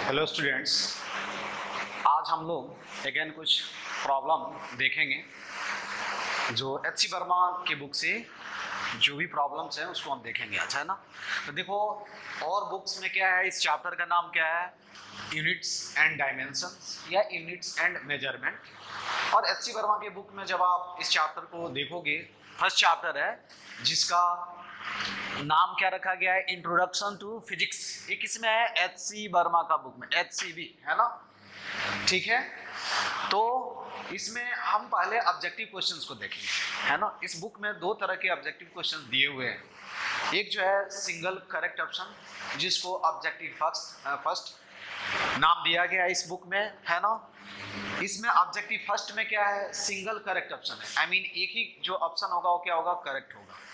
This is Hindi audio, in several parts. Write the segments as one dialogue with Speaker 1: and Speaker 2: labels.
Speaker 1: हेलो स्टूडेंट्स, आज हम लोग अगेन कुछ प्रॉब्लम देखेंगे जो एच सी वर्मा की बुक से जो भी प्रॉब्लम्स हैं उसको हम देखेंगे। अच्छा है ना। तो देखो, और बुक्स में क्या है, इस चैप्टर का नाम क्या है, यूनिट्स एंड डायमेंशंस या यूनिट्स एंड मेजरमेंट। और एच सी वर्मा की बुक में जब आप इस चैप्टर को देखोगे, फर्स्ट चैप्टर है जिसका नाम क्या रखा गया है, इंट्रोडक्शन टू फिजिक्स। ये किसमें है, एच सी वर्मा का बुक में, एच सी बी है ना। ठीक है, तो इसमें हम पहले ऑब्जेक्टिव क्वेश्चंस को देखेंगे, है ना। इस बुक में दो तरह के ऑब्जेक्टिव क्वेश्चंस दिए हुए हैं। एक जो है सिंगल करेक्ट ऑप्शन, जिसको ऑब्जेक्टिव फर्स्ट नाम दिया गया है इस बुक में, है ना। इसमें ऑब्जेक्टिव फर्स्ट में क्या है, सिंगल करेक्ट ऑप्शन है, आई मीन एक ही जो ऑप्शन होगा वो क्या होगा, करेक्ट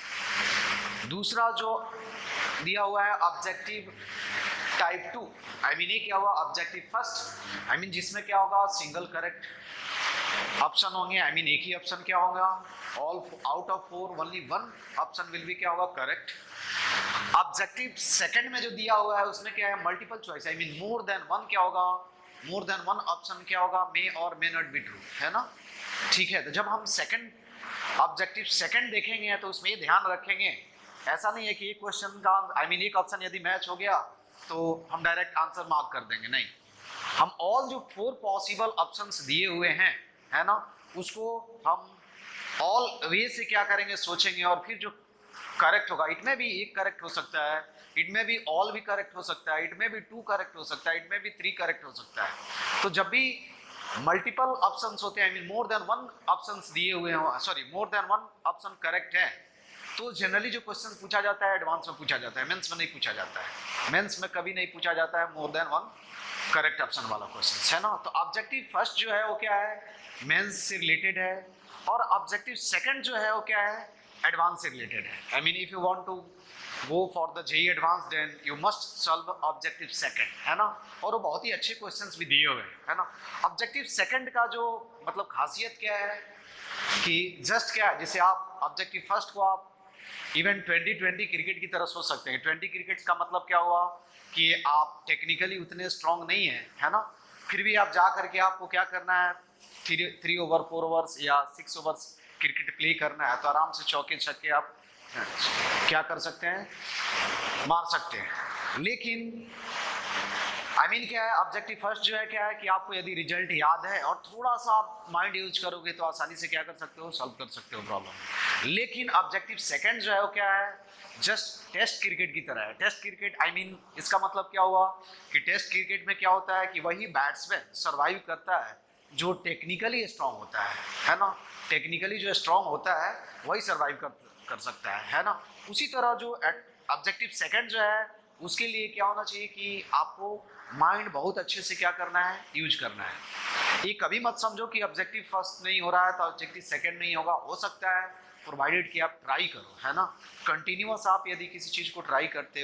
Speaker 1: होगा। दूसरा जो दिया हुआ है ऑब्जेक्टिव टाइप 2, आई मीन ये क्या हुआ, ऑब्जेक्टिव फर्स्ट, आई मीन जिसमें क्या होगा, सिंगल करेक्ट ऑप्शन होंगे, आई मीन एक ही ऑप्शन क्या होगा, all out of 4 only one option will be क्या होगा, करेक्ट। ऑब्जेक्टिव सेकंड में जो दिया हुआ है उसमें क्या है, multiple choice, I mean more than one क्या होगा, मोर देन वन ऑप्शन क्या होगा, मे और मे नॉट बी ट्रू, है ना। ठीक है, तो जब हम सेकंड ऑब्जेक्टिव सेकंड देखेंगे तो उसमें ये ध्यान रखेंगे, ऐसा नहीं है कि एक क्वेश्चन का आई मीन एक ऑप्शन यदि मैच हो गया तो हम डायरेक्ट आंसर मार्क कर देंगे, नहीं। हम ऑल जो 4 पॉसिबल ऑप्शंस दिए हुए हैं, है ना, उसको हम ऑल वे से क्या करेंगे, सोचेंगे, और फिर जो करेक्ट होगा, इट में भी एक करेक्ट हो सकता है, इट में भी ऑल भी करेक्ट हो सकता है, इट में भी 2 करेक्ट हो सकता है, इट में भी 3 करेक्ट हो सकता है। तो जब भी मल्टीपल ऑप्शंस होते हैं, I mean more than one options दिए हुए हो, sorry more than one option correct है, तो जनरली जो क्वेश्चन पूछा जाता है एडवांस में पूछा जाता है, मेंस में नहीं पूछा जाता है। मेंस में कभी नहीं पूछा जाता है more than one correct option वाला क्वेश्चन, है ना। तो ऑब्जेक्टिव फर्स्ट जो है वो क्या है, मेंस से रिलेटेड है, और ऑब्जेक्टिव सेकंड जो है वो क्या है, एडवांस से रिलेटेड है। I mean if you want to go for the JEE advance then you must solve objective second, है ना। और वो बहुत ही अच्छे क्वेश्चंस भी दिए हुए हैं, है ना। ऑब्जेक्टिव सेकंड का जो मतलब खासियत क्या है कि जस्ट क्या है, जैसे आप ऑब्जेक्टिव फर्स्ट को आप इवन 2020 क्रिकेट की तरह सोच सकते हैं। 20 क्रिकेट का मतलब क्या हुआ कि आप टेक्निकली उतने स्ट्रांग नहीं है ना, फिर भी आप जा करके आपको क्या करना है, 3 ओवर 4 ओवर्स या 6 ओवर्स क्रिकेट प्ले करना है, तो आराम से चौके छक्के आप क्या कर सकते हैं, मार सकते हैं। लेकिन आई मीन क्या है, ऑब्जेक्टिव फर्स्ट जो है क्या है कि आपको यदि रिजल्ट याद है और थोड़ा सा आप माइंड यूज करोगे तो आसानी से क्या कर सकते हो, सॉल्व कर सकते हो प्रॉब्लम। लेकिन ऑब्जेक्टिव सेकंड जो है वो क्या है, जस्ट टेस्ट क्रिकेट की तरह है। टेस्ट क्रिकेट आई मीन इसका मतलब क्या हुआ कि टेस्ट क्रिकेट में क्या होता है कि वही बैट्समैन सर्वाइव करता है जो टेक्निकली स्ट्रांग होता है ना। टेक्निकली जो स्ट्रांग होता है वही सर्वाइव कर सकता है ना। उसी तरह जो ऑब्जेक्टिव सेकंड जो है उसके लिए क्या होना चाहिए कि आपको माइंड बहुत अच्छे से क्या करना है, यूज करना है। ये कभी मत समझो कि ऑब्जेक्टिव फर्स्ट नहीं हो रहा है तो ऑब्जेक्टिव सेकंड नहीं होगा, हो सकता है, प्रोवाइडेड कि आप ट्राई करो, है ना। कंटिन्यूअस आप यदि किसी चीज को ट्राई करते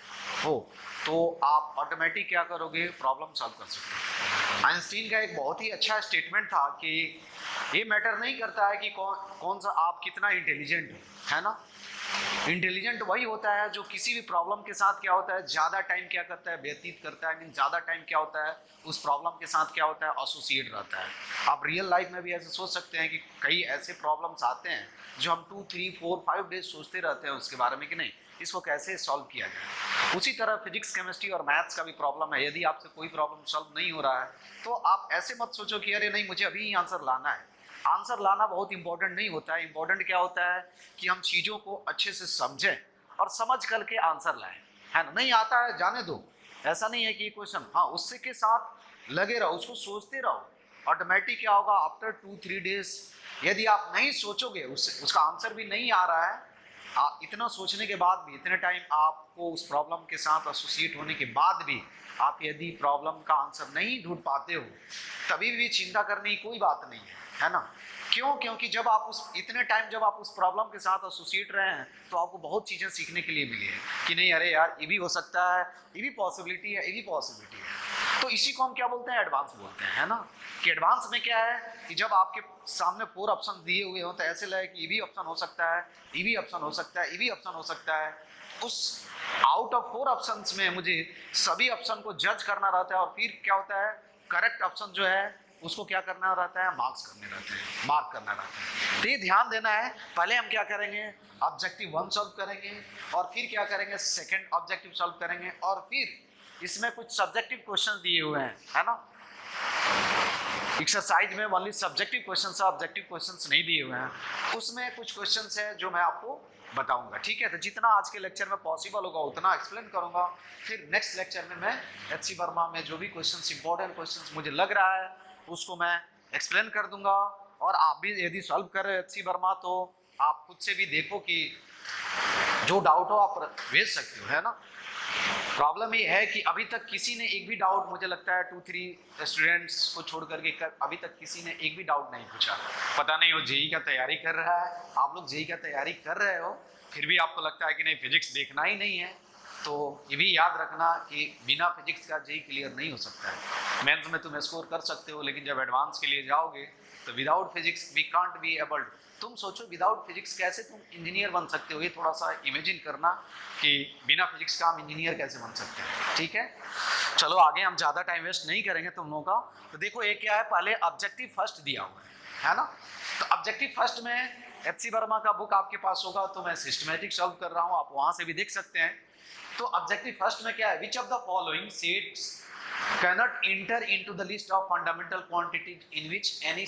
Speaker 1: हो तो आप ऑटोमेटिक क्या करोगे, प्रॉब्लम सॉल्व कर सकते हो। आइंस्टीन का एक बहुत ही अच्छा स्टेटमेंट था कि ये मैटर नहीं करता है कि कौन सा आप कितना इंटेलिजेंट हो, है ना। इंटेलिजेंट वही होता है जो किसी भी प्रॉब्लम के साथ क्या होता है, ज्यादा टाइम क्या करता है, व्यतीत करता है। मीन ज्यादा टाइम क्या होता है, उस प्रॉब्लम के साथ क्या होता है, एसोसिएट रहता है। आप रियल लाइफ में भी ऐसे सोच सकते हैं कि कई ऐसे प्रॉब्लम्स आते हैं जो हम 2, 3, 4, 5 डेज सोचते रहते हैं उसके बारे में कि नहीं इसको कैसे सॉल्व किया जाए। उसी तरह फिजिक्स, केमिस्ट्री और मैथ्स का भी प्रॉब्लम है। यदि आपसे कोई प्रॉब्लम सॉल्व नहीं हो रहा है तो आप ऐसे मत सोचो कि अरे नहीं मुझे अभी ही आंसर लाना है। आंसर लाना बहुत इंपॉर्टेंट नहीं होता है। इंपॉर्टेंट क्या होता है कि हम चीज़ों को अच्छे से समझें और समझ करके आंसर लाएं, है ना। नहीं आता है जाने दो, ऐसा नहीं है कि क्वेश्चन, हाँ उससे के साथ लगे रहो, उसको सोचते रहो। ऑटोमेटिक क्या होगा, आफ्टर 2-3 डेज यदि आप नहीं सोचोगे, उसका आंसर भी नहीं आ रहा है, इतना सोचने के बाद भी, इतने टाइम आपको उस प्रॉब्लम के साथ एसोसिएट होने के बाद भी आप यदि प्रॉब्लम का आंसर नहीं ढूंढ पाते हो, तभी भी चिंता करने की कोई बात नहीं है ना। क्यों? क्योंकि जब आप इतने टाइम जब आप उस प्रॉब्लम के साथ एसोसिएट रहे हैं तो आपको बहुत चीज़ें सीखने के लिए मिली है कि नहीं अरे यार ये भी हो सकता है, ये भी पॉसिबिलिटी है, ये भी पॉसिबिलिटी है। तो इसी को हम क्या बोलते हैं, एडवांस बोलते हैं, है ना। कि एडवांस में क्या है कि जब आपके सामने 4 ऑप्शन दिए हुए हो तो ऐसे लगे कि ये भी ऑप्शन हो सकता है, ये भी ऑप्शन हो सकता है, ये भी ऑप्शन हो सकता है, उस आउट ऑफ 4 ऑप्शंस में मुझे सभी ऑप्शन को जज करना रहता है और फिर क्या होता है, करेक्ट ऑप्शन जो है उसको क्या करना रहता है, मार्क करना रहता है। तो ये ध्यान देना है। पहले हम क्या करेंगे, ऑब्जेक्टिव 1 सॉल्व करेंगे और फिर क्या करेंगे, सेकंड ऑब्जेक्टिव सॉल्व करेंगे और फिर इसमें कुछ सब्जेक्टिव क्वेश्चन दिए हुए हैं, है ना। एक्सरसाइज में ओनली सब्जेक्टिव क्वेश्चंस है, ऑब्जेक्टिव क्वेश्चंस नहीं दिए हुए हैं। उसमें कुछ क्वेश्चंस है जो मैं आपको बताऊंगा, ठीक है। तो जितना आज के लेक्चर में पॉसिबल होगा उतना एक्सप्लेन करूंगा। फिर नेक्स्ट लेक्चर में मैं एचसी वर्मा में जो भी क्वेश्चंस इंपॉर्टेंट क्वेश्चंस मुझे लग रहा है उसको मैं एक्सप्लेन कर दूंगा। और आप भी यदि सॉल्व कर रहे एचसी वर्मा तो आप खुद से भी देखो कि जो डाउट हो आप भेज सकते हो, है ना। प्रॉब्लम ये है कि अभी तक किसी ने एक भी डाउट, मुझे लगता है 2-3 स्टूडेंट्स को छोड़ करके अभी तक किसी ने एक भी डाउट नहीं पूछा। पता नहीं वो जेई का तैयारी कर रहा है, आप लोग जेई का तैयारी कर रहे हो फिर भी आपको लगता है कि नहीं फिजिक्स देखना ही नहीं है, तो ये भी याद रखना कि बिना फिजिक्स का जेई क्लियर नहीं हो सकता है। मेंस में तुम स्कोर कर सकते हो लेकिन जब एडवांस के लिए जाओगे तो without physics we can't be abled. तुम सोचो विदाउट फिजिक्स कैसे तुम इंजीनियर बन सकते हो, ये थोड़ा सा इमेजिन करना कि बिना फिजिक्स का हम इंजीनियर कैसे बन सकते हैं, ठीक है। चलो आगे हम ज़्यादा टाइम वेस्ट नहीं करेंगे तुम लोगों का। तो देखो ये क्या है, पहले ऑब्जेक्टिव फर्स्ट दिया हुआ है ना। तो ऑब्जेक्टिव फर्स्ट में एचसी वर्मा का बुक आपके पास होगा तो मैं सिस्टमैटिक सॉल्व कर रहा हूँ, आप वहाँ से भी देख सकते हैं। तो ऑब्जेक्टिव फर्स्ट में क्या है, which of the following sets cannot enter into the list of fundamental quantities in which any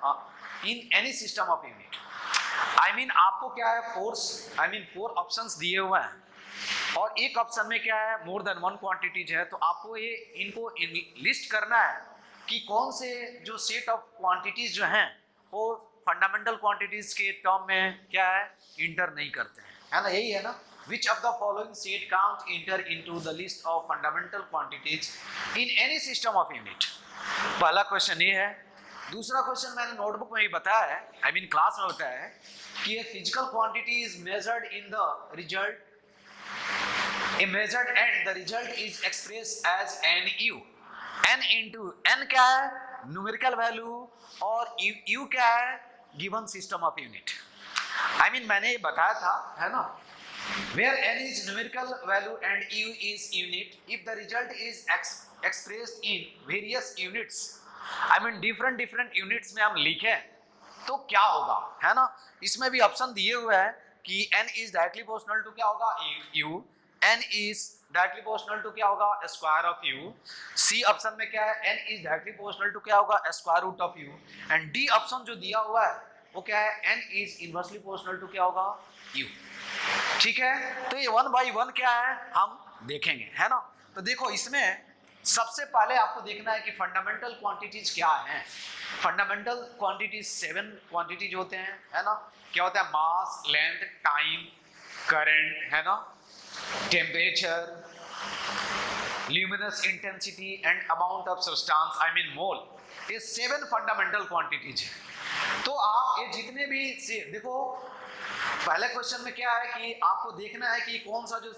Speaker 1: system of unit। I mean आपको क्या है, 4 ऑप्शंस दिए हुए हैं और एक ऑप्शन में क्या है, मोर देन 1 क्वांटिटीज है। तो आपको ये इनको लिस्ट करना है कि कौन से जो सेट ऑफ क्वांटिटीज जो हैं वो फंडामेंटल क्वांटिटीज के टर्म में क्या है, इंटर नहीं करते हैं, है ना। यही है ना, which of the following set can't enter into the list of fundamental quantities in any system of unit। पहला क्वेश्चन ये है। दूसरा क्वेश्चन मैंने नोटबुक में ही बताया है, आई मीन क्लास में बताया है कि a physical quantity is measured in the result, a measured and the result is expressed as NU। n into n क्या है, न्यूमेरिकल वैल्यू, और u क्या है, given system of unit. I mean मैंने ये बताया था, है ना, where n is numerical value and u is unit, if the result is expressed in various units, I mean different units में हम लिखें तो क्या होगा, है ना। इसमें भी ऑप्शन दिए हुए हैं कि n is directly proportional to क्या होगा, u, n is directly proportional to क्या होगा, square of u। C option में क्या है, n is directly proportional to क्या होगा, square root of u। And D option जो दिया हुआ है वो क्या है, n is inversely proportional to क्या होगा, u। ठीक है, तो ये 1 by 1 क्या है हम देखेंगे, है ना। तो देखो इसमें सबसे पहले आपको देखना है कि फंडामेंटल क्वांटिटीज क्या हैं। फंडामेंटल क्वांटिटीज 7 क्वांटिटीज होते हैं, है ना। क्या होता है, मास, लेंथ, टाइम, करंट, है ना, temperature, luminous intensity and amount of substance, I mean mole. ये 7 फंडामेंटल क्वांटिटीज है। तो आप ये जितने भी देखो, पहले क्वेश्चन में क्या है कि आपको देखना है कि कौन सा जो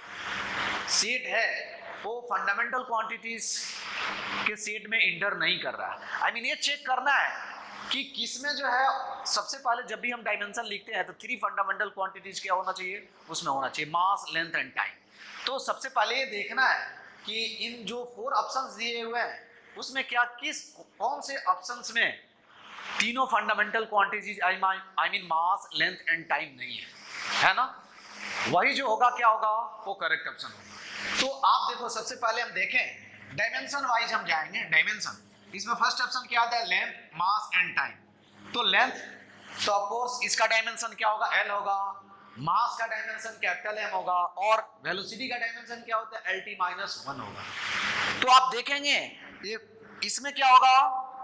Speaker 1: सेट है वो फंडामेंटल क्वांटिटीज के सेट में इंटर नहीं कर रहा है। आई मीन ये चेक करना है कि किसमें जो है, सबसे पहले जब भी हम डायमेंशन लिखते हैं तो 3 फंडामेंटल क्वांटिटीज क्या होना चाहिए, उसमें होना चाहिए मास, लेंथ एंड टाइम। तो सबसे पहले ये देखना है कि इन जो 4 ऑप्शंस दिए हुए हैं उसमें क्या कौन से ऑप्शंस में तीनों fundamental quantities I mean mass, length and time नहीं है ना। वही जो होगा क्या होगा, वो करेक्ट ऑप्शन होगा। तो आप देखो सबसे पहले हम देखें डायमेंशन वाइज हम जाएंगे। डायमेंशन इसमें फर्स्ट ऑप्शन क्या आता है, लेंथ, मास एंड टाइम। तो लेंथ, तो ऑफ कोर्स इसका डायमेंशन क्या होगा, L होगा। मास का डायमेंशन कैपिटल M होगा और वेलोसिटी का डायमेंशन क्या होता है, LT-1 होगा। तो आप देखेंगे ये इसमें क्या होगा,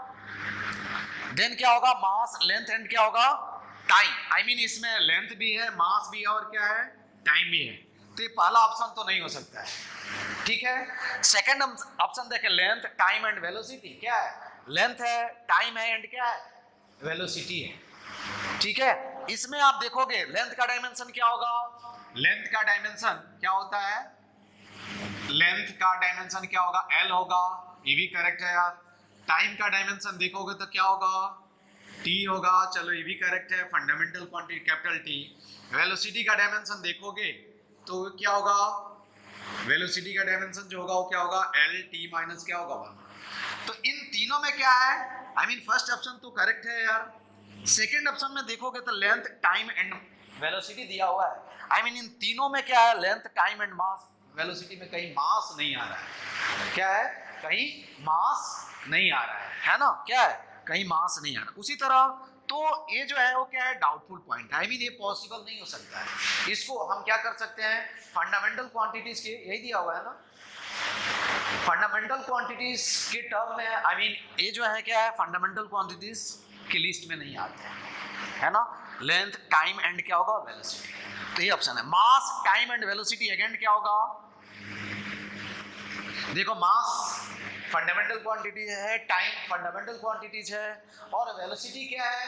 Speaker 1: देन क्या होगा, मास, लेंथ एंड क्या होगा, टाइम। आई मीन इसमें लेंथ भी है, मास भी है और क्या है, टाइम भी है। तो ये पहला ऑप्शन तो नहीं हो सकता है, ठीक है। सेकंड ऑप्शन देखें, लेंथ, टाइम एंड वेलोसिटी। क्या है, लेंथ है, टाइम है एंड क्या है, वेलोसिटी है, ठीक है। इसमें आप देखोगे लेंथ का डायमेंशन क्या होगा, लेंथ का डायमेंशन क्या होता है, लेंथ का डायमेंशन क्या होगा, L होगा, ये भी करेक्ट है यार। टाइम का डायमेंशन देखोगे तो क्या होगा, T होगा, चलो ये भी करेक्ट है, fundamental quantity capital T। Velocity का डायमेंशन देखोगे तो क्या होगा, वेलोसिटी का डायमेंशन जो होगा वो क्या होगा, एल टी माइनस क्या होगा 1। तो इन तीनों में क्या है, आई मीन फर्स्ट ऑप्शन तो करेक्ट है यार। सेकंड ऑप्शन में देखोगे तो लेंथ, टाइम एंड वेलोसिटी दिया हुआ है। आई मीन इन तीनों में क्या है, length, time and mass. Velocity में कहीं मास नहीं आ रहा है, क्या है, कहीं मास नहीं आ रहा है ना, क्या है, कहीं मास नहीं आ रहा। उसी तरह तो ये जो है वो क्या है, डाउटफुल पॉइंट है। आई मीन ये पॉसिबल नहीं हो सकता है। इसको हम क्या कर सकते हैं, फंडामेंटल क्वांटिटीज के, यही दिया हुआ है ना, फंडामेंटल क्वांटिटीज के टर्म में, आई मीन ये जो है क्या है, फंडामेंटल क्वांटिटीज की लिस्ट में नहीं आते हैं, है ना। लेंथ, टाइम एंड क्या होगा, वेलोसिटी। तो ये ऑप्शन है। Mass, time and velocity again क्या होगा, देखो मास फंडामेंटल क्वांटिटी है, टाइम फंडामेंटल क्वांटिटीज है, और वेलोसिटी क्या है,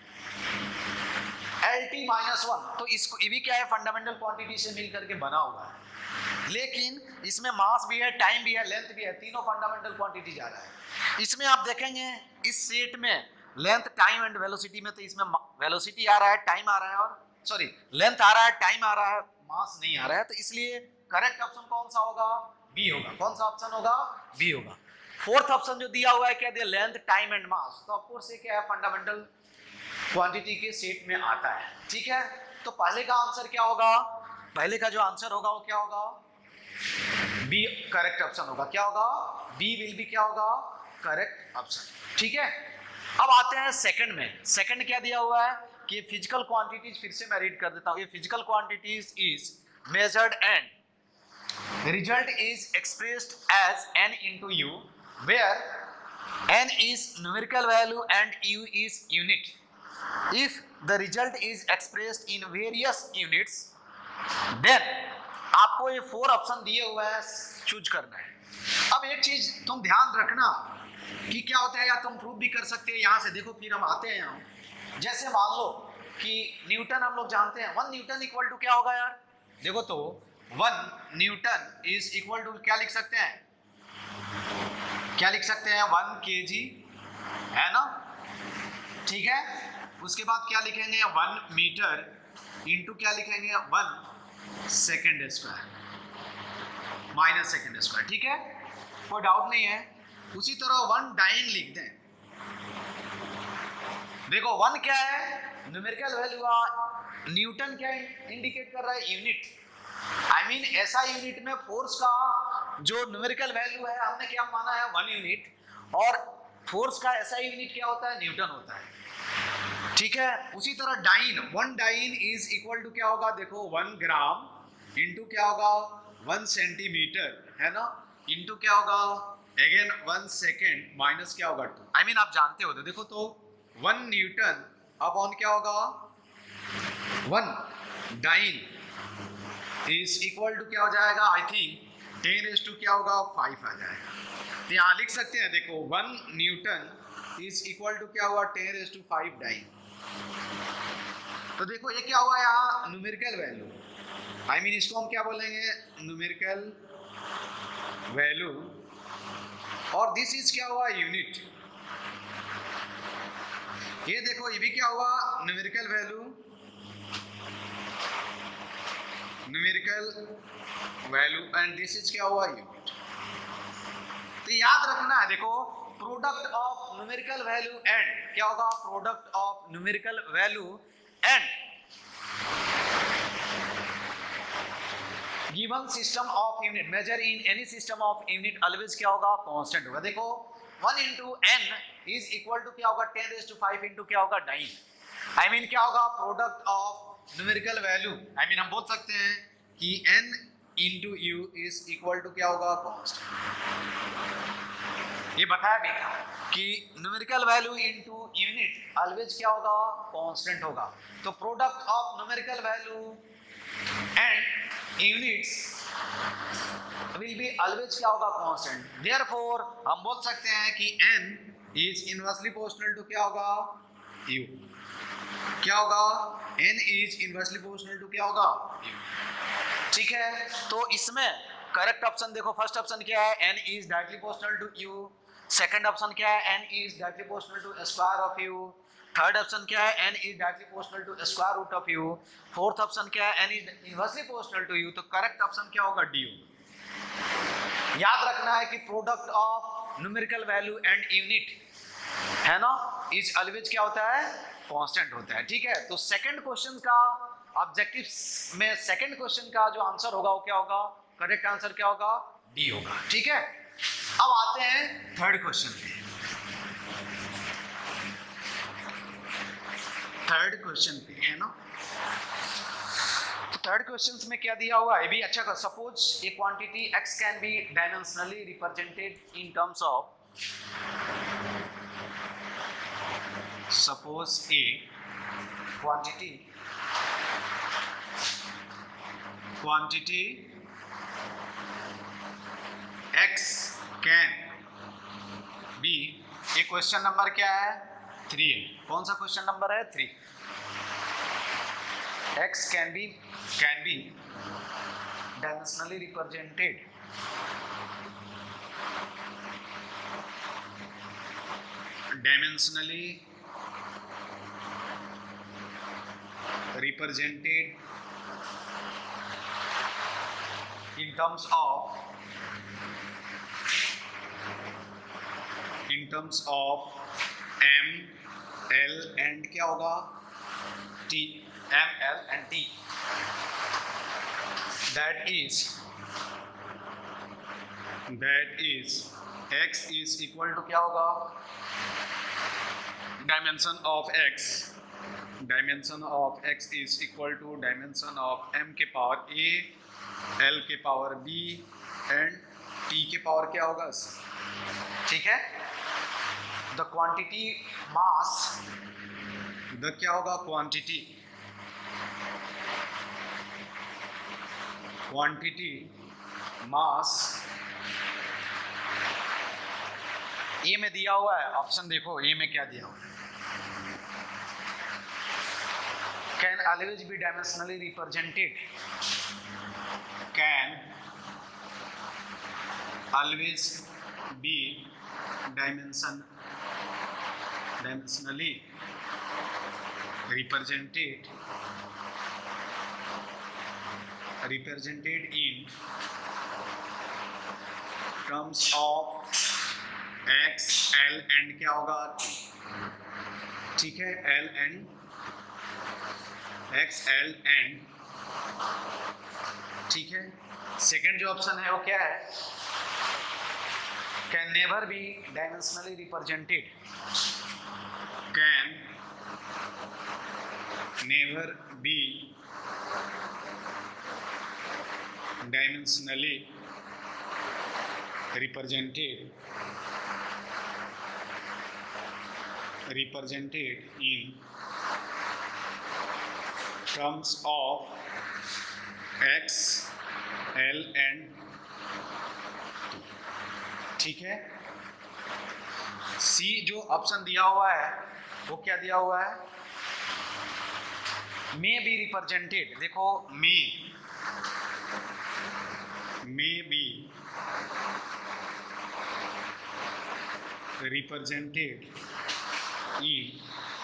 Speaker 1: LT माइनस 1। तो इसको ये भी क्या है, फंडामेंटल क्वांटिटी से मिल करके बना हुआ है। लेकिन इसमें मास भी है, टाइम भी है, लेंथ भी है, तीनों फंडामेंटल क्वांटिटी जा रहा है। इसमें आप देखेंगे इस सेट में लेंथ, टाइम एंड वेलोसिटी में, तो इसमें वेलोसिटी आ रहा है, टाइम आ रहा है, और सॉरी लेंथ आ रहा है, टाइम आ रहा है, मास नहीं आ रहा है। तो इसलिए करेक्ट ऑप्शन कौन सा होगा, बी होगा। कौन सा ऑप्शन होगा, बी होगा। फोर्थ ऑप्शन जो दिया हुआ है क्या दिया, लेंथ, टाइम एंड मास, तो ऑफ कोर्स ये क्या है, फंडामेंटल क्वांटिटी के सेट में आता है, ठीक है। तो पहले का आंसर क्या होगा, पहले का जो आंसर होगा वो क्या होगा, बी करेक्ट ऑप्शन होगा। क्या होगा, बी विल बी क्या होगा, करेक्ट ऑप्शन, ठीक है। अब आते हैं सेकंड में। सेकंड क्या दिया हुआ है कि फिजिकल क्वांटिटीज, फिर से मैं रीड कर देता हूं, ये physical quantities is measured and result is expressed as n into u, where n is numerical value and u is unit. If the result is expressed in various units, then आपको ये 4 ऑप्शन दिए हुए हैं, चूज करना है। अब एक चीज तुम ध्यान रखना कि क्या होता है, या तुम प्रूव भी कर सकते हैं यहाँ से। देखो फिर हम आते हैं यहाँ, जैसे मान लो कि न्यूटन हम लोग जानते हैं, 1 न्यूटन इक्वल टू क्या होगा यार, देखो तो 1 न्यूटन इज इक्वल टू क्या लिख सकते हैं, क्या लिख सकते हैं, 1 kg, है ना, ठीक है। उसके बाद क्या लिखेंगे, 1 मीटर इंटू क्या लिखेंगे, 1 second square minus second square, ठीक है, कोई डाउट नहीं है। उसी तरह 1 डाइन लिख दें। देखो 1 क्या है, न्यूमेरिकल वैल्यू, न्यूटन क्या इंडिकेट कर रहा है, यूनिट। आई मीन ऐसा यूनिट में फोर्स का जो न्यूमेरिकल वैल्यू है हमने क्या माना है, 1 यूनिट, और फोर्स का ऐसा यूनिट क्या होता है, न्यूटन होता है, ठीक है। उसी तरह dyne, 1 dyne is equal to क्या होगा, देखो 1 ग्राम इंटू क्या होगा, 1 सेंटीमीटर, है ना, इंटू क्या होगा, अगेन 1 सेकेंड माइनस क्या होगा 2। आई मीन आप जानते हो, देखो तो 1 न्यूटन अपॉन क्या होगा, 1 डाइन इज इक्वल टू क्या हो जाएगा, आई थिंक 10⁻⁵ क्या होगा, 5 आ जाएगा। तो यहाँ लिख सकते हैं, देखो 1 न्यूटन इज इक्वल टू क्या हुआ, 10⁻⁵ डाइन। तो देखो ये क्या हुआ यहाँ, न्यूमेरिकल वैल्यू, आई मीन इसको हम क्या बोलेंगे, न्यूमेरिकल वैल्यू, और दिस इज क्या हुआ, यूनिट। ये देखो ये भी क्या हुआ, numerical value, numerical value, and this is क्या हुआ, यूनिट। तो याद रखना है, देखो product of numerical value and क्या होगा, product of numerical value and given system of unit measure in any system of unit always क्या होगा, कांस्टेंट होगा। देखो 1 into n is equal to क्या होगा, 10⁵ इंटू क्या होगा, डाइन। आई मीन क्या होगा, product of numerical value, I mean हम बोल सकते हैं कि n into u is equal to क्या होगा, कांस्टेंट। ये बताया भी था कि numerical value into unit always क्या होगा, कांस्टेंट होगा। तो product of numerical value and units will be always क्या होगा, कांस्टेंट। देयरफॉर हम बोल सकते हैं कि n is inversely proportional to क्या होगा, u। क्या होगा, n is inversely proportional to क्या होगा, u, ठीक है। तो इसमें करेक्ट ऑप्शन देखो, फर्स्ट ऑप्शन क्या है, n is directly proportional to u। Second option क्या है, n is directly proportional to square of u। Third option क्या है, n is directly proportional to square root of u। Fourth option क्या है, n is inversely proportional to u। तो करेक्ट ऑप्शन क्या होगा, डी होगा। याद रखना है कि product of numerical value and unit है ना, इज ऑलवेज क्या होता है, कांस्टेंट होता है। ठीक है, तो सेकंड क्वेश्चन का ऑब्जेक्टिव में सेकंड क्वेश्चन का जो आंसर होगा वो क्या होगा, करेक्ट आंसर क्या होगा, डी होगा। ठीक है, अब आते हैं थर्ड क्वेश्चन पे। थर्ड क्वेश्चन पे है ना, तो थर्ड क्वेश्चन में क्या दिया हुआ है, ये भी अच्छा कर। Suppose a quantity x can be dimensionally represented in terms of, suppose a quantity x can be, ये क्वेश्चन नंबर क्या है, 3 है। कौन सा क्वेश्चन नंबर है, 3। x can be dimensionally represented in terms of m, l and क्या होगा, t, m, l and t, that is x is equal to क्या होगा, dimension of x is equal to dimension of m के पावर a, l के पावर b and t के पावर क्या होगा, ठीक है। द क्वांटिटी मास, द क्या होगा, क्वांटिटी मास, ए में दिया हुआ है ऑप्शन, देखो ए में क्या दिया हुआ है, can always be dimensionally represented, can always be dimensionally represented in terms of x, l and क्या होगा, ठीक है, l and x, l and, ठीक है। सेकंड जो ऑप्शन है वो क्या है, can never be dimensionally represented, can never be dimensionally represented in terms of x, l and, ठीक है। सी जो ऑप्शन दिया हुआ है वो क्या दिया हुआ है, मे बी रिप्रेजेंटेड, देखो may be represented in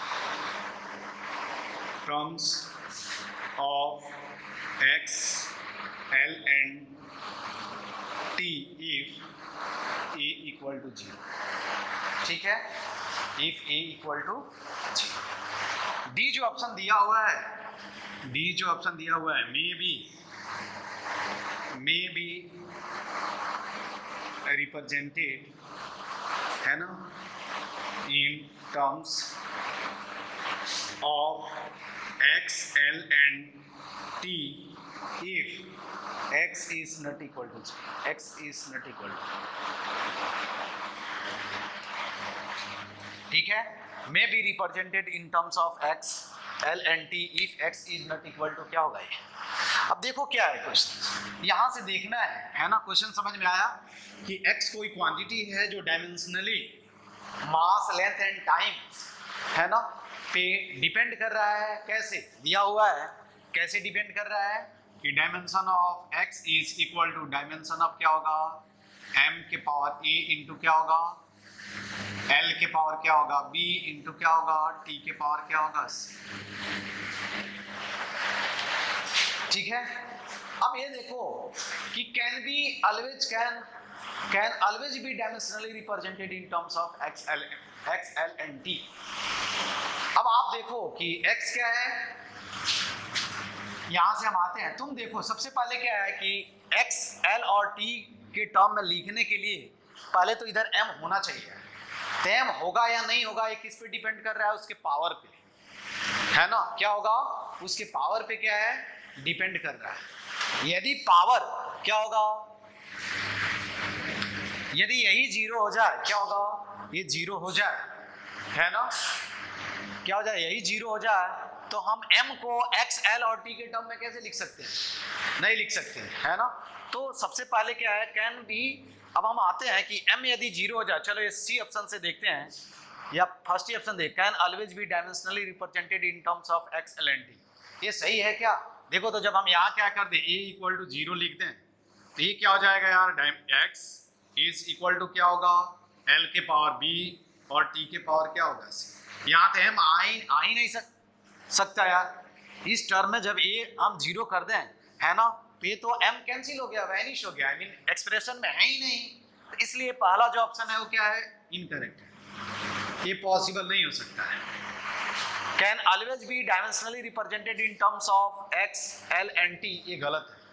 Speaker 1: terms of x, l and t if a equal to 0, ठीक है, if a equal to 0। D जो ऑप्शन दिया हुआ है, मे बी रिप्रेजेंटेड है ना, in terms of x, l and t if x is not equal to 0, ठीक है। may be represented in terms of x, l and t if x is not equal to, क्या होगा ये। अब देखो क्या है क्वेश्चन, यहां से देखना है ना, क्वेश्चन समझ में आया कि x कोई क्वांटिटी है जो dimensionally mass, length and time है ना पे डिपेंड कर रहा है। कैसे दिया हुआ है, कैसे डिपेंड कर रहा है कि dimension of x is equal to dimension of क्या होगा, m के पावर a इंटू क्या होगा, L के पावर क्या होगा B इंटू क्या होगा T के पावर क्या होगा C। ठीक है। अब ये देखो कि can always be dimensionally represented in terms of x l and t. अब आप देखो कि x क्या है, यहां से हम आते हैं। तुम देखो सबसे पहले क्या है कि x l और t के टर्म में लिखने के लिए पहले तो इधर m होना चाहिए। तो m होगा या नहीं होगा ये किस पे डिपेंड कर रहा है, उसके पावर पे, है ना। क्या होगा, उसके पावर पे क्या है डिपेंड कर रहा है। यदि पावर क्या होगा, यदि यही जीरो हो जाए, क्या होगा ये जीरो हो जाए, है ना, क्या हो जाए यही जीरो हो जाए, तो हम m को x l और t के टर्म में कैसे लिख सकते हैं, नहीं लिख सकते, है ना। तो सबसे पहले क्या है कैन बी, अब हम आते हैं कि m यदि जीरो हो जाए, चलो ये सी ऑप्शन से देखते हैं या फर्स्ट ही ऑप्शन देख, can always be dimensionally represented in terms of x l and t, ये सही है क्या। देखो तो जब हम यहाँ क्या कर दे a इक्वल टू जीरो लिख दें तो ये क्या हो जाएगा यार, x इज इक्वल टू क्या होगा l के पावर b और t के पावर क्या होगा c। यहाँ पे हम आ ही नहीं सकता यार इस टर्म में, जब a हम जीरो कर दें, है ना, तो ये तो m कैंसिल हो गया, वैनिश हो गया, आई मीन एक्सप्रेशन में है ही नहीं। तो इसलिए पहला जो ऑप्शन है वो क्या है, इनकरेक्ट है, ये पॉसिबल नहीं हो सकता है। Can always be dimensionally represented in terms of x l and t, ये गलत है।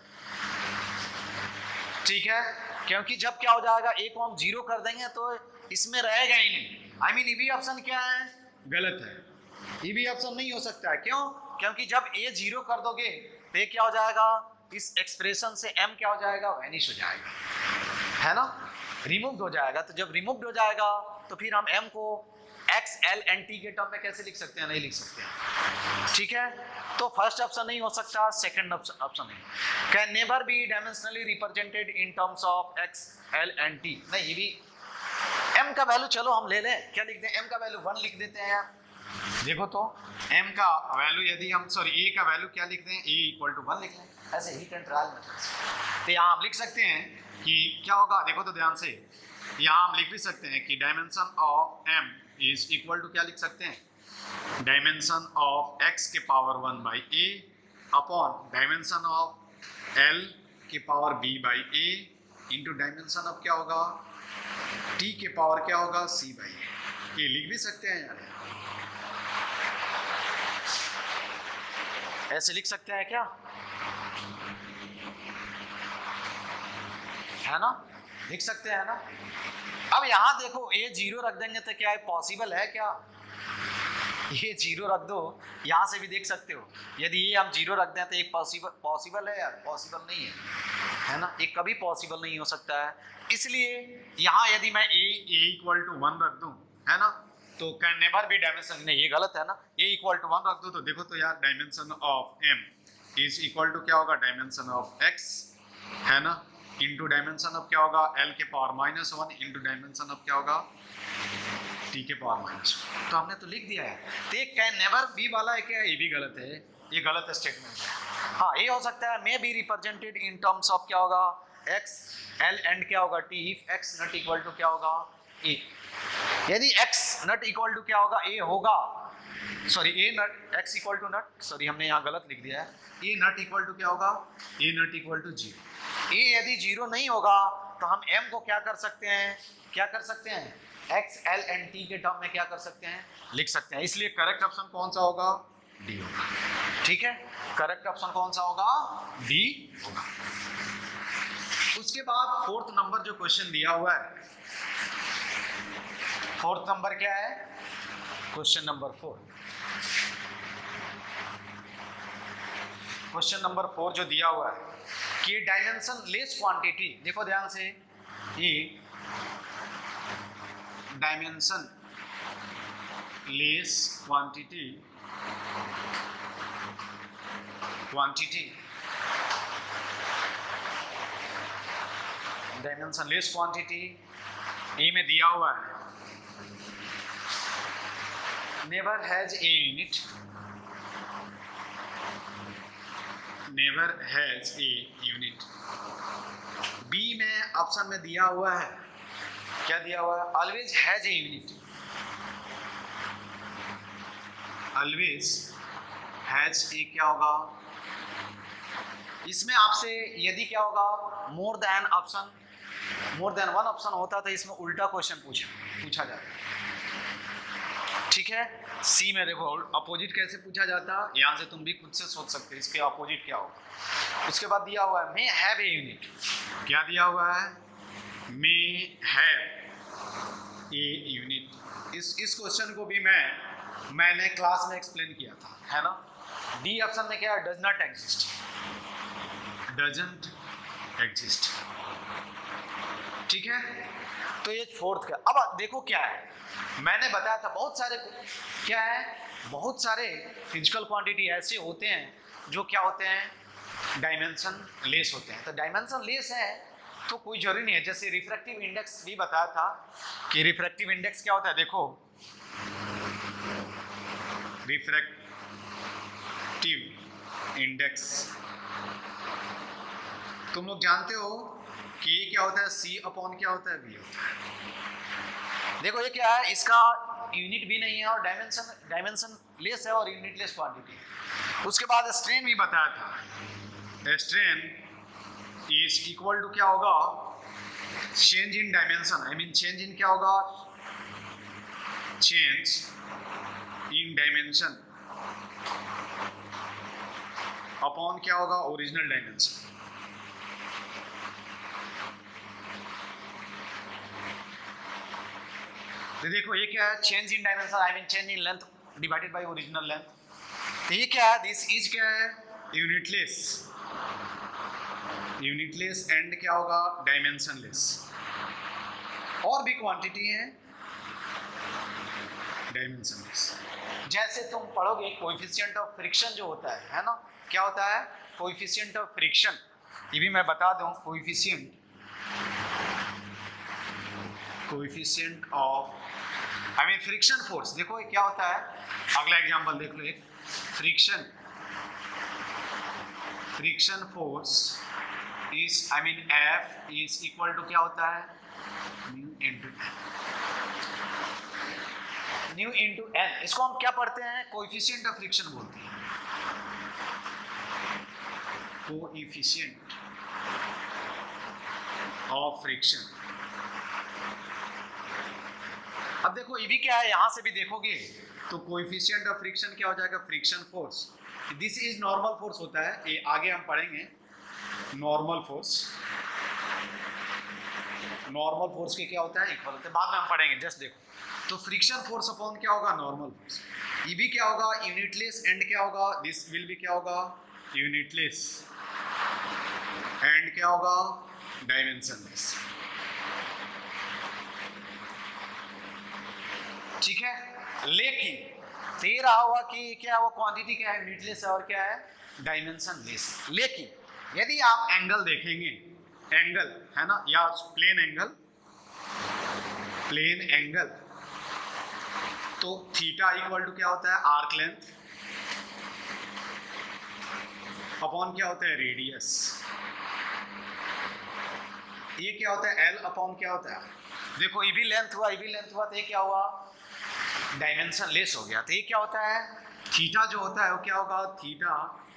Speaker 1: ठीक है, क्योंकि जब क्या हो जाएगा a को हम जीरो कर देंगे तो इसमें रहेगा ही नहीं, आई मीन ये भी ऑप्शन क्या है गलत है, ये भी ऑप्शन नहीं हो सकता है। क्यों, क्योंकि जब a जीरो कर दोगे तो ये क्या हो जाएगा, इस एक्सप्रेशन से m क्या हो जाएगा, वैनिश हो जाएगा, है ना, रिमूव्ड हो जाएगा। तो जब रिमूव्ड हो जाएगा तो फिर हम m को x l and t के टर्म में कैसे लिख सकते हैं, नहीं लिख सकते हैं। ठीक है, तो फर्स्ट ऑप्शन नहीं हो सकता, सेकंड ऑप्शन नहीं, can never be dimensionally represented in terms of x l and t, नहीं ये भी m का वैल्यू चलो हम ले लें, क्या लिख दें, m का वैल्यू 1 लिख देते हैं यार। देखो तो m का वैल्यू यदि हम a का वैल्यू क्या लिख दें, a इक्वल टू 1 लिख लें, ऐसे हीट एंड ट्रायल मेथड से। तो यहाँ हम लिख सकते हैं कि क्या होगा, देखो तो ध्यान से, यहाँ हम लिख भी सकते हैं कि dimension of m is equal to क्या लिख सकते हैं, डायमेंशन ऑफ x के power 1 by a upon dimension of l के power b by a into dimension of क्या होगा t के पावर क्या होगा c बाई a, ये लिख भी सकते हैं यार, ऐसे लिख सकते हैं क्या, है ना, लिख सकते हैं ना। अब यहाँ देखो a जीरो रख देंगे तो क्या पॉसिबल है क्या, ये जीरो रख दो, यहाँ से भी देख सकते हो, यदि ये हम जीरो रख दें तो एक पॉसिबल है यार, पॉसिबल नहीं है ना, ये कभी पॉसिबल नहीं हो सकता है। इसलिए यहाँ यदि मैं a इक्वल टू 1 रख दूं, है ना, तो कैन नेवर बी डायमेंशन, नहीं ये गलत है ना, a इक्वल टू 1 रख दो तो देखो तो यार dimension of m is equal to क्या होगा, डायमेंशन ऑफ x, है ना, इंटू डायमेंशन ऑफ क्या होगा l के पावर -1 इंटू डायमेंशन ऑफ क्या होगा t के पावर -1। तो हमने तो लिख दिया है, तो ये कैन नेवर बी वाला है क्या, ये भी गलत है, ये गलत स्टेटमेंट है। हाँ ये हो सकता है may be represented in terms of क्या होगा x l एंड क्या होगा t if x not equal to क्या होगा a, यदि x नॉट इक्वल टू क्या होगा a होगा, sorry a not x equal to not, sorry हमने यहाँ गलत लिख दिया है, a नॉट इक्वल टू क्या होगा, a not equal to 0, a यदि 0 नहीं होगा तो हम m को क्या कर सकते हैं, क्या कर सकते हैं, x l एंड t के टर्म में क्या कर सकते हैं, लिख सकते हैं। इसलिए करेक्ट ऑप्शन कौन सा होगा, डी होगा। ठीक है, करेक्ट ऑप्शन कौन सा होगा, डी होगा। उसके बाद फोर्थ नंबर जो क्वेश्चन दिया हुआ है, फोर्थ नंबर क्या है, क्वेश्चन नंबर 4, क्वेश्चन नंबर 4 जो दिया हुआ है कि डायमेंशन लेस क्वांटिटी, देखो ध्यान से, ये dimensionless quantity dimensionless quantity A में दिया हुआ है, never has a unit, never has a unit. B में ऑप्शन में दिया हुआ है क्या दिया हुआ है? Always has a unit, always has a क्या होगा? इसमें आपसे यदि क्या होगा, more than option, more than one option होता तो इसमें उल्टा क्वेश्चन पूछा जाता। ठीक है, सी में देखो अपोजिट कैसे पूछा जाता, यहां से तुम भी खुद से सोच सकते हो इसके अपोजिट क्या होगा। उसके बाद दिया हुआ है मे हैव ए यूनिट, क्या दिया हुआ है? May have a unit. इस क्वेश्चन को भी मैंने क्लास में एक्सप्लेन किया था, है ना। डी ऑप्शन में क्या है? Does not exist, doesn't exist. ठीक है, तो ये फोर्थ का। अब देखो क्या है, मैंने बताया था बहुत सारे, क्या है, बहुत सारे फिजिकल क्वांटिटी ऐसे होते हैं जो क्या होते हैं? डायमेंशन लेस होते हैं। तो डायमेंशन लेस है तो कोई जरूरी नहीं है। जैसे रिफ्रैक्टिव इंडेक्स भी बताया था कि रिफ्रैक्टिव इंडेक्स क्या होता है, देखो रिफ्रैक्टिव इंडेक्स तुम लोग जानते हो कि ये क्या होता है? C अपॉन क्या होता है? V होता है। देखो ये क्या है, इसका यूनिट भी नहीं है और डायमेंशन लेस है और यूनिट लेस क्वांटिटी है। उसके बाद स्ट्रेन भी बताया था, स्ट्रेन इज इक्वल टू क्या होगा? Change in dimension, I mean change in क्या होगा? चेंज इन डायमेंशन अपॉन क्या होगा? Original dimension. तो देखो ये क्या है? Change in dimension, I mean change in length divided by original length. तो ये क्या है? दिस इज क्या है? यूनिटलेस, यूनिटलेस एंड क्या होगा? डायमेंशनलेस। और भी क्वांटिटी है डायमेंशनलेस। जैसे तुम पढ़ोगे कोएफिशिएंट ऑफ फ्रिक्शन जो होता है ना, क्या होता है? कोएफिशिएंट ऑफ फ्रिक्शन, ये भी मैं बता दूं, coefficient of I mean friction force. देखो ये क्या होता है, अगला एग्जांपल देख लो, एक friction force is I mean F is equal to क्या होता है? Mu into N. इसको हम क्या पढ़ते हैं? कोएफिशिएंट ऑफ फ्रिक्शन बोलते हैं, कोएफिशिएंट ऑफ फ्रिक्शन। अब देखो ये भी क्या है, यहां से भी देखोगे तो कोएफिशिएंट ऑफ फ्रिक्शन क्या हो जाएगा? Friction force. This is normal force होता है, ये आगे हम पढ़ेंगे। नॉर्मल फोर्स, नॉर्मल फोर्स के क्या होता है? इक्वल होता है, बाद में हम पढ़ेंगे, जस्ट देखो। तो फ्रिक्शन फोर्स अपॉन क्या होगा? Normal force. ये भी क्या होगा? यूनिटलेस एंड क्या होगा? दिस विल भी क्या होगा? यूनिटलेस एंड क्या होगा? डायमेंशनलेस। ठीक है, लेकिन तो ये रहा हुआ कि क्या वो क्वांटिटी क्या है? यूनिटलेस है और क्या है? डायमेंशनलेस। लेकिन यदि आप एंगल देखेंगे, एंगल है ना, या प्लेन एंगल, तो थीटा इक्वल टू क्या होता है? आर्क लेंथ अपॉन क्या होता है? रेडियस। ये क्या होता है? एल अपॉन क्या होता है? देखो ये भी लेंथ हुआ, ये भी लेंथ हुआ, तो ये क्या हुआ? डायमेंशन लेस हो गया। तो ये क्या होता है? थीटा जो होता है वो क्या होगा? थीटा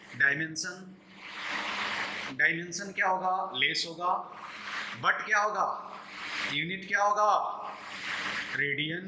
Speaker 1: डायमेंशन क्या होगा? लेस होगा, बट क्या होगा? यूनिट क्या होगा? रेडियन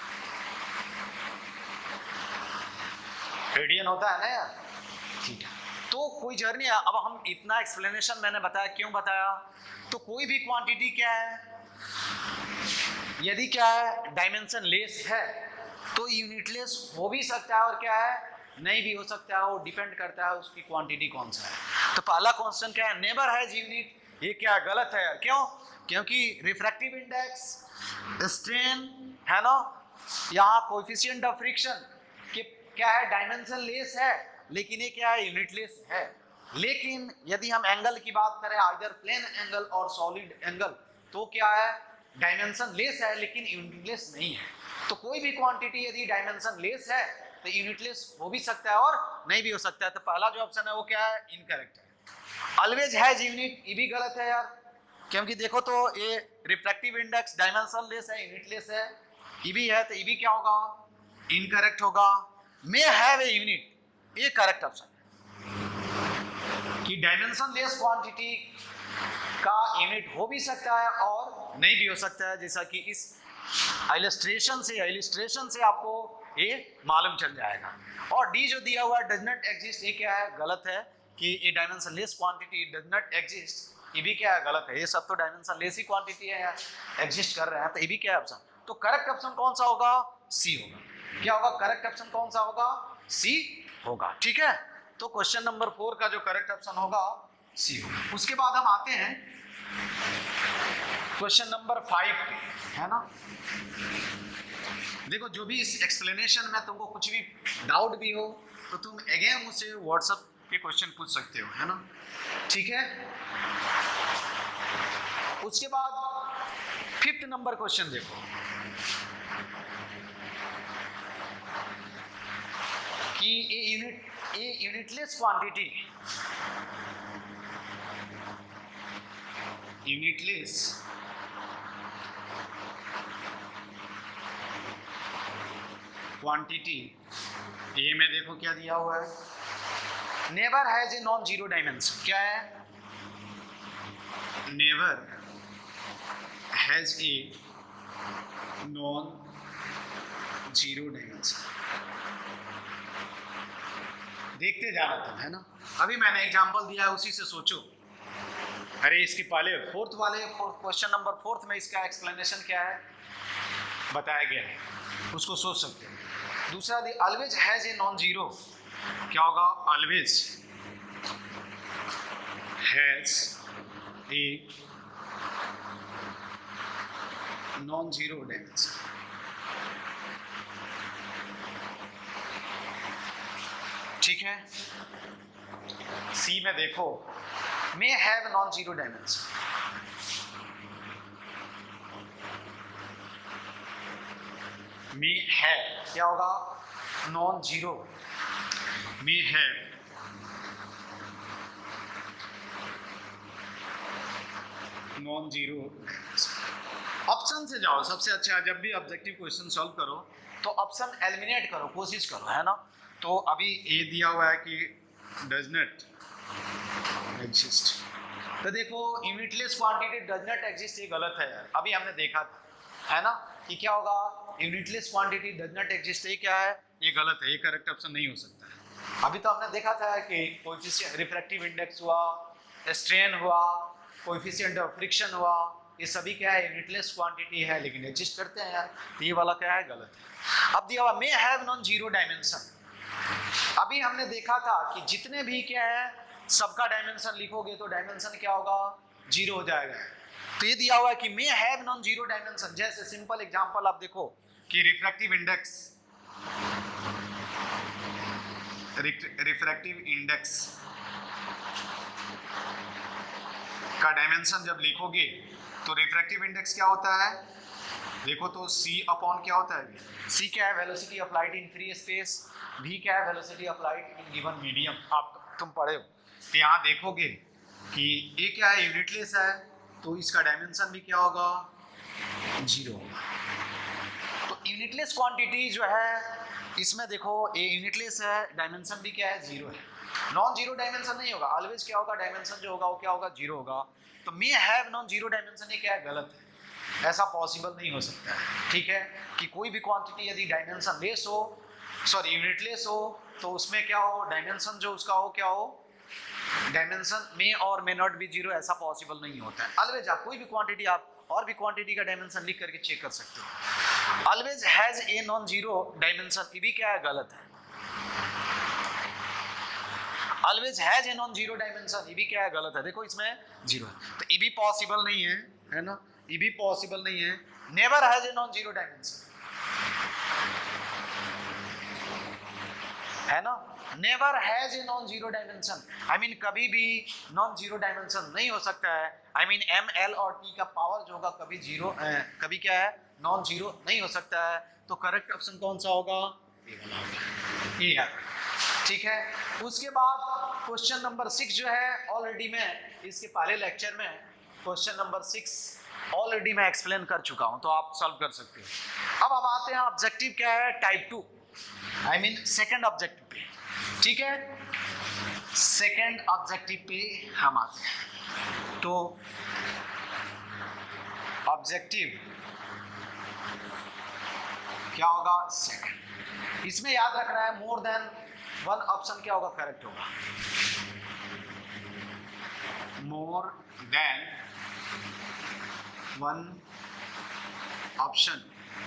Speaker 1: होता है ना यार, थीटा। तो कोई जर्नी है। अब हम इतना एक्सप्लेनेशन मैंने बताया, क्यों बताया? तो कोई भी क्वांटिटी क्या है, यदि क्या है डायमेंशन लेस है तो यूनिटलेस हो भी सकता है और क्या है? नहीं भी हो सकता है। वो डिपेंड करता है उसकी क्वांटिटी कौन सा है। तो पहला क्वेश्चन क्या है? Never has unit. ये क्या गलत है? क्यों? क्योंकि रिफ्रैक्टिव इंडेक्स, स्ट्रेन है ना, यहाँ कोएफिशिएंट ऑफ फ्रिक्शन के क्या है? डायमेंशन लेस है, लेकिन ये क्या है? यूनिटलेस है। लेकिन यदि हम एंगल की बात करें, आइदर प्लेन एंगल और सॉलिड एंगल, तो क्या है? डायमेंशन लेस है लेकिन यूनिटलेस नहीं है। तो कोई भी क्वांटिटी यदि डायमेंशन लेस है तो यूनिटलेस हो भी सकता है और नहीं भी हो सकता है। तो पहला जो ऑप्शन है वो क्या है? इनकरेक्ट है। ऑलवेज हैज यूनिट, ये भी गलत है यार, क्योंकि देखो तो ये रिफ्रैक्टिव इंडेक्स डायमेंशन लेस है, यूनिट लेस है, ईबी है, तो ईबी क्या होगा, इनकरेक्ट होगा। मे हैव ए यूनिट, ये करेक्ट ऑप्शन है कि डायमेंशन लेस क्वांटिटी का यूनिट हो भी सकता है और नहीं भी हो सकता है, जैसा कि इस इलस्ट्रेशन से आपको ये मालूम चल जाएगा। और डी जो दिया हुआ है डज नॉट एग्जिस्ट, ये क्या है, गलत है कि ये dimensionless quantity does not exist, ये भी क्या है, गलत है। ये सब तो डायमेंशन लेस ही क्वांटिटी है, एग्जिस्ट कर रहे हैं, तो ये भी क्या है ऑप्शन। तो करेक्ट ऑप्शन कौन सा होगा, सी होगा। क्या होगा, करेक्ट ऑप्शन कौन सा होगा, सी होगा। ठीक है, तो क्वेश्चन नंबर 4 का जो करेक्ट ऑप्शन होगा सी होगा। उसके बाद हम आते हैं क्वेश्चन नंबर 5 पे, है ना। देखो जो भी इस एक्सप्लेनेशन में तुमको कुछ भी डाउट भी हो तो तुम अगेन मुझसे व्हाट्सएप पे क्वेश्चन पूछ सकते हो, है ना। ठीक है, उसके बाद 5th नंबर क्वेश्चन देखो कि a unitless quantity, unitless quantity, A में देखो क्या दिया हुआ है, never has a non zero dimension. क्या है, never has a non zero dimension. देखते जाना तुम, है ना। अभी मैंने एग्जांपल दिया है उसी से सोचो। अरे इसके पहले फोर्थ वाले क्वेश्चन नंबर 4 में इसका एक्सप्लेनेशन क्या है बताया गया है, उसको सोच सकते हैं। दूसरा always has a non zero, क्या होगा, always has a non zero dimension. ठीक है, सी में देखो may have non zero dimension, may have क्या होगा, non zero, may have non zero dimension. Option से जाओ सबसे अच्छा, जब भी ऑब्जेक्टिव क्वेश्चन सॉल्व करो तो ऑप्शन एलिमिनेट करो, कोशिश करो, है ना। तो अभी ये दिया हुआ है कि डज नॉट एग्जिस्ट, तो देखो unitless quantity does not exist, ये गलत है यार। अभी हमने देखा है ना कि क्या होगा, unitless quantity does not exist, ये क्या है, ये गलत है, ये करेक्ट ऑप्शन नहीं हो सकता है। अभी तो हमने देखा था कि कोएफिशिएंट रिफ्रैक्टिव इंडेक्स हुआ, स्ट्रेन हुआ, कोएफिशिएंट ऑफ फ्रिक्शन हुआ, ये सभी क्या है, यूनिटलेस क्वांटिटी है लेकिन एग्जिस्ट करते हैं यार, तो ये वाला क्या है, गलत है। अब दिया हुआ may have non zero dimension, अभी हमने देखा था कि जितने भी क्या है सबका डायमेंशन लिखोगे तो डायमेंशन क्या होगा, जीरो हो जाएगा। तो ये दिया हुआ है कि may have non zero dimension. जैसे सिंपल एग्जांपल आप देखो कि रिफ्रैक्टिव इंडेक्स का डायमेंशन जब लिखोगे तो रिफ्रैक्टिव इंडेक्स क्या होता है, देखो तो c अपॉन क्या होता है, c क्या है, velocity of light in free space, v क्या है, velocity of light in given medium. आप तुम पढ़े हो, तो यहाँ देखोगे कि ये क्या है, यूनिटलेस है, तो इसका डायमेंशन भी क्या होगा, जीरो होगा। तो यूनिटलेस क्वांटिटी जो है इसमें देखो ये यूनिटलेस है, डायमेंशन भी क्या है, जीरो है। नॉन जीरो डायमेंशन नहीं होगा, ऑलवेज क्या होगा, डायमेंशन जो होगा वो क्या होगा, जीरो होगा। तो may have non zero dimension, ये क्या है, गलत है, ऐसा पॉसिबल नहीं हो सकता है। ठीक है, कि कोई भी क्वांटिटी यदि डायमेंशन लेस हो, सॉरी यूनिटलेस हो, तो उसमें क्या हो, डायमेंशन जो उसका हो क्या हो, डायमेंशन में और मे नॉट बी जीरो, ऐसा पॉसिबल नहीं होता है। ऑलवेज आप कोई भी क्वांटिटी, आप और भी क्वांटिटी का डायमेंशन लिख करके चेक कर सकते हो। Always has a non zero dimension, ये भी क्या है, गलत है। Always has a non zero dimension, ये भी क्या है, गलत है। देखो इसमें जीरो है, तो ये भी पॉसिबल नहीं है, है ना, ये भी पॉसिबल नहीं है। Never has a non zero dimension, है ना, never has a non zero dimension, I mean कभी भी नॉन जीरो डायमेंशन नहीं हो सकता है। आई मीन एम एल और टी का पावर जो होगा कभी जीरो, कभी क्या है, नॉन जीरो नहीं हो सकता है। तो करेक्ट ऑप्शन कौन सा होगा, ये है। ठीक है, उसके बाद क्वेश्चन नंबर 6 जो है, ऑलरेडी मैं इसके पहले लेक्चर में क्वेश्चन नंबर 6 ऑलरेडी मैं एक्सप्लेन कर चुका हूं, तो आप सॉल्व कर सकते हो। अब आते हैं ऑब्जेक्टिव क्या है, type 2, I mean second objective पे। ठीक है, सेकंड ऑब्जेक्टिव पे हम आते हैं। तो ऑब्जेक्टिव क्या होगा, सेकंड। इसमें याद रखना है मोर देन वन ऑप्शन क्या होगा, करेक्ट होगा। More than one option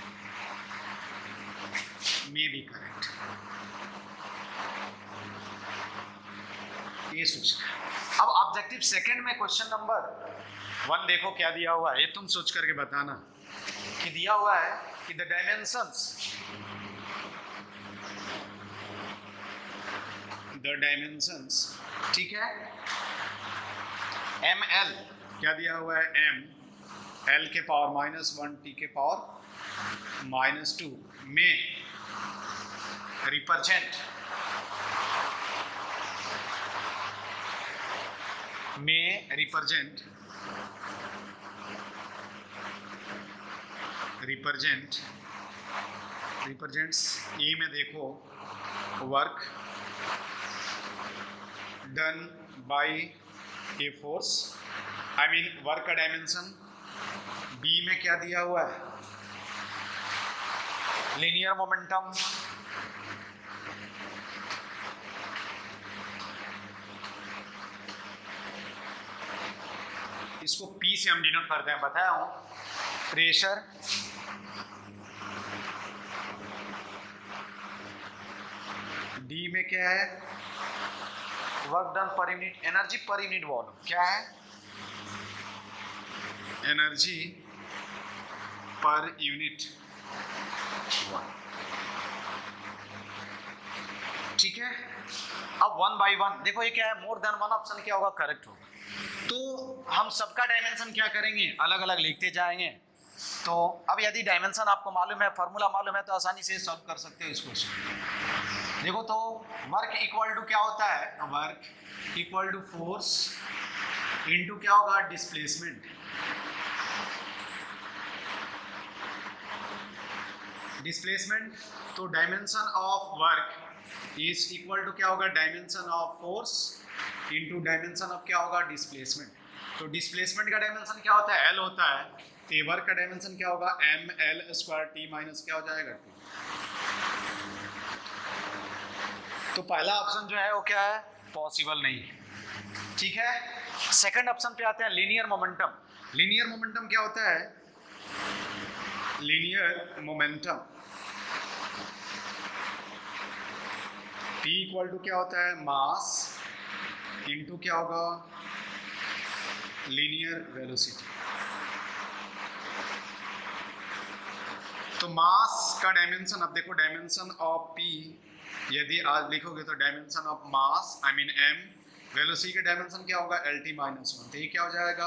Speaker 1: may be correct, ये सोचना। अब ऑब्जेक्टिव सेकंड में क्वेश्चन नंबर 1 देखो क्या दिया हुआ है, ये तुम सोच करके बताना कि दिया हुआ है कि द डायमेंशंस, ठीक है, ml क्या दिया हुआ है, m l के पावर -1 t के पावर -2 में रिप्रेजेंट रिप्रेजेंट्स ए में देखो work done by a force, I mean work का डायमेंशन। बी में क्या दिया हुआ है, लीनियर मोमेंटम। इसको पी से हम डिनोट करते हैं, बताया हूं, प्रेशर। डी में क्या है, work done per unit, energy per unit volume. क्या है, एनर्जी पर यूनिट वॉल्यूम। ठीक है, अब 1 बाय 1 देखो, ये क्या है, मोर देन वन ऑप्शन क्या होगा, करेक्ट होगा। तो हम सबका डायमेंशन क्या करेंगे, अलग अलग लिखते जाएंगे। तो अब यदि डायमेंशन आपको मालूम है, फार्मूला मालूम है, तो आसानी से सॉल्व कर सकते हो इस क्वेश्चन। देखो तो वर्क इक्वल टू क्या होता है, work equal to force into क्या होगा, डिस्प्लेसमेंट। डिस्प्लेसमेंट, तो dimension of work is equal to क्या होगा, dimension of force into dimension of क्या होगा, डिस्प्लेसमेंट। तो डिस्प्लेसमेंट का डायमेंशन क्या होता है, L होता है, तो वर्क का डायमेंशन क्या होगा, ml² t माइनस क्या हो जाएगा, 2। तो पहला ऑप्शन जो है वो क्या है, पॉसिबल नहीं है। ठीक है, सेकंड ऑप्शन पे आते हैं, लीनियर मोमेंटम। लीनियर मोमेंटम क्या होता है, linear momentum P equal to क्या होता है, मास इनटू क्या होगा, लीनियर वेलोसिटी। तो मास का डायमेंशन, अब देखो डायमेंशन ऑफ P यदि आज लिखोगे तो dimension of mass I mean m, velocity का डायमेंशन क्या होगा, LT -1, तो ये क्या हो जाएगा,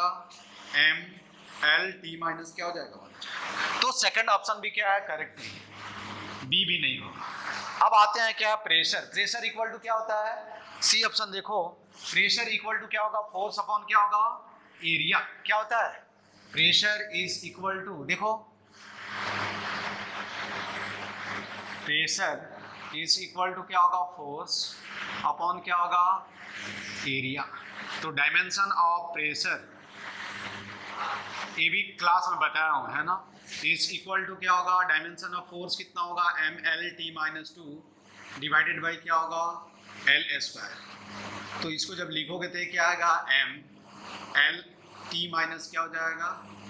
Speaker 1: mLT माइनस क्या हो जाएगा, 1। तो सेकंड ऑप्शन भी क्या है, करेक्ट नहीं है, बी भी नहीं होगा। अब आते हैं क्या, प्रेशर। प्रेशर इक्वल टू क्या होता है, सी ऑप्शन देखो, प्रेशर इक्वल टू क्या होगा, फोर्स अपॉन क्या होगा, एरिया। क्या होता है, प्रेशर इज इक्वल टू, देखो प्रेशर इज इक्वल टू क्या होगा, फोर्स अपॉन क्या होगा, एरिया। तो डायमेंशन ऑफ प्रेशर ये भी क्लास में बताया हूँ, है ना, इज इक्वल टू क्या होगा, डायमेंशन ऑफ फोर्स कितना होगा, mLT -2 डिवाइडेड बाई क्या होगा, L²। तो इसको जब लिखोगे तो क्या आएगा, mLT माइनस क्या हो जाएगा।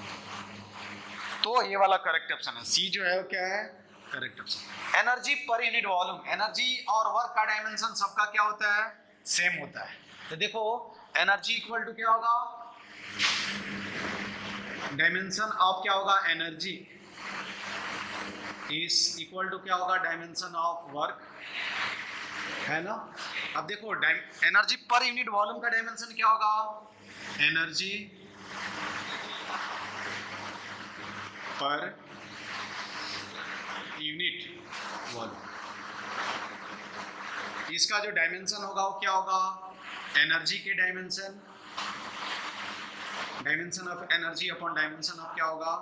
Speaker 1: तो ये वाला करेक्ट ऑप्शन है, सी जो है वो क्या है, correct option. Energy per unit volume, energy और वर्क का डायमेंशन सबका क्या होता है, सेम होता है। तो देखो एनर्जी इक्वल टू क्या होगा, डायमेंशन ऑफ क्या होगा, एनर्जी इज इक्वल टू क्या होगा, डायमेंशन ऑफ वर्क, है ना। अब देखो एनर्जी पर यूनिट वॉल्यूम का डायमेंशन क्या होगा, एनर्जी पर यूनिट वॉल्यूम। इसका जो डायमेंशन होगा वो क्या होगा, एनर्जी के dimension dimension of energy upon dimension of क्या होगा,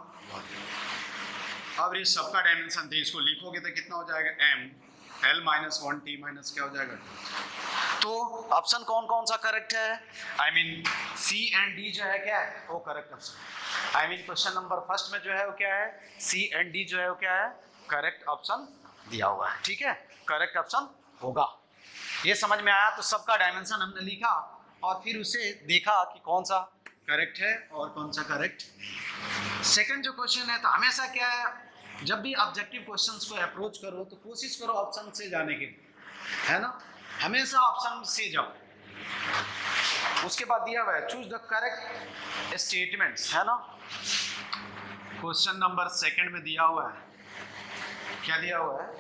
Speaker 1: अब ये सबका डायमेंशन थे, इसको लिखोगे तो कितना हो जाएगा, m l minus 1t minus क्या हो जाएगा। तो ऑप्शन कौन कौन सा करेक्ट है, I mean C and D जो है क्या है वो correct option, I mean question number first में जो है वो क्या है, C एंड D जो है वो क्या है, करेक्ट ऑप्शन दिया हुआ है, ठीक है, करेक्ट ऑप्शन होगा। ये समझ में आया, तो सबका डायमेंशन हमने लिखा और फिर उसे देखा कि कौन सा करेक्ट है और कौन सा करेक्ट। सेकंड जो क्वेश्चन है, तो हमेशा क्या है, जब भी ऑब्जेक्टिव क्वेश्चंस को अप्रोच करो तो कोशिश करो ऑप्शन से जाने की, है ना, हमेशा ऑप्शन से जाओ। उसके बाद दिया हुआ है चूज द करेक्ट स्टेटमेंट्स, है ना, क्वेश्चन नंबर सेकंड में दिया हुआ है, क्या दिया हुआ है,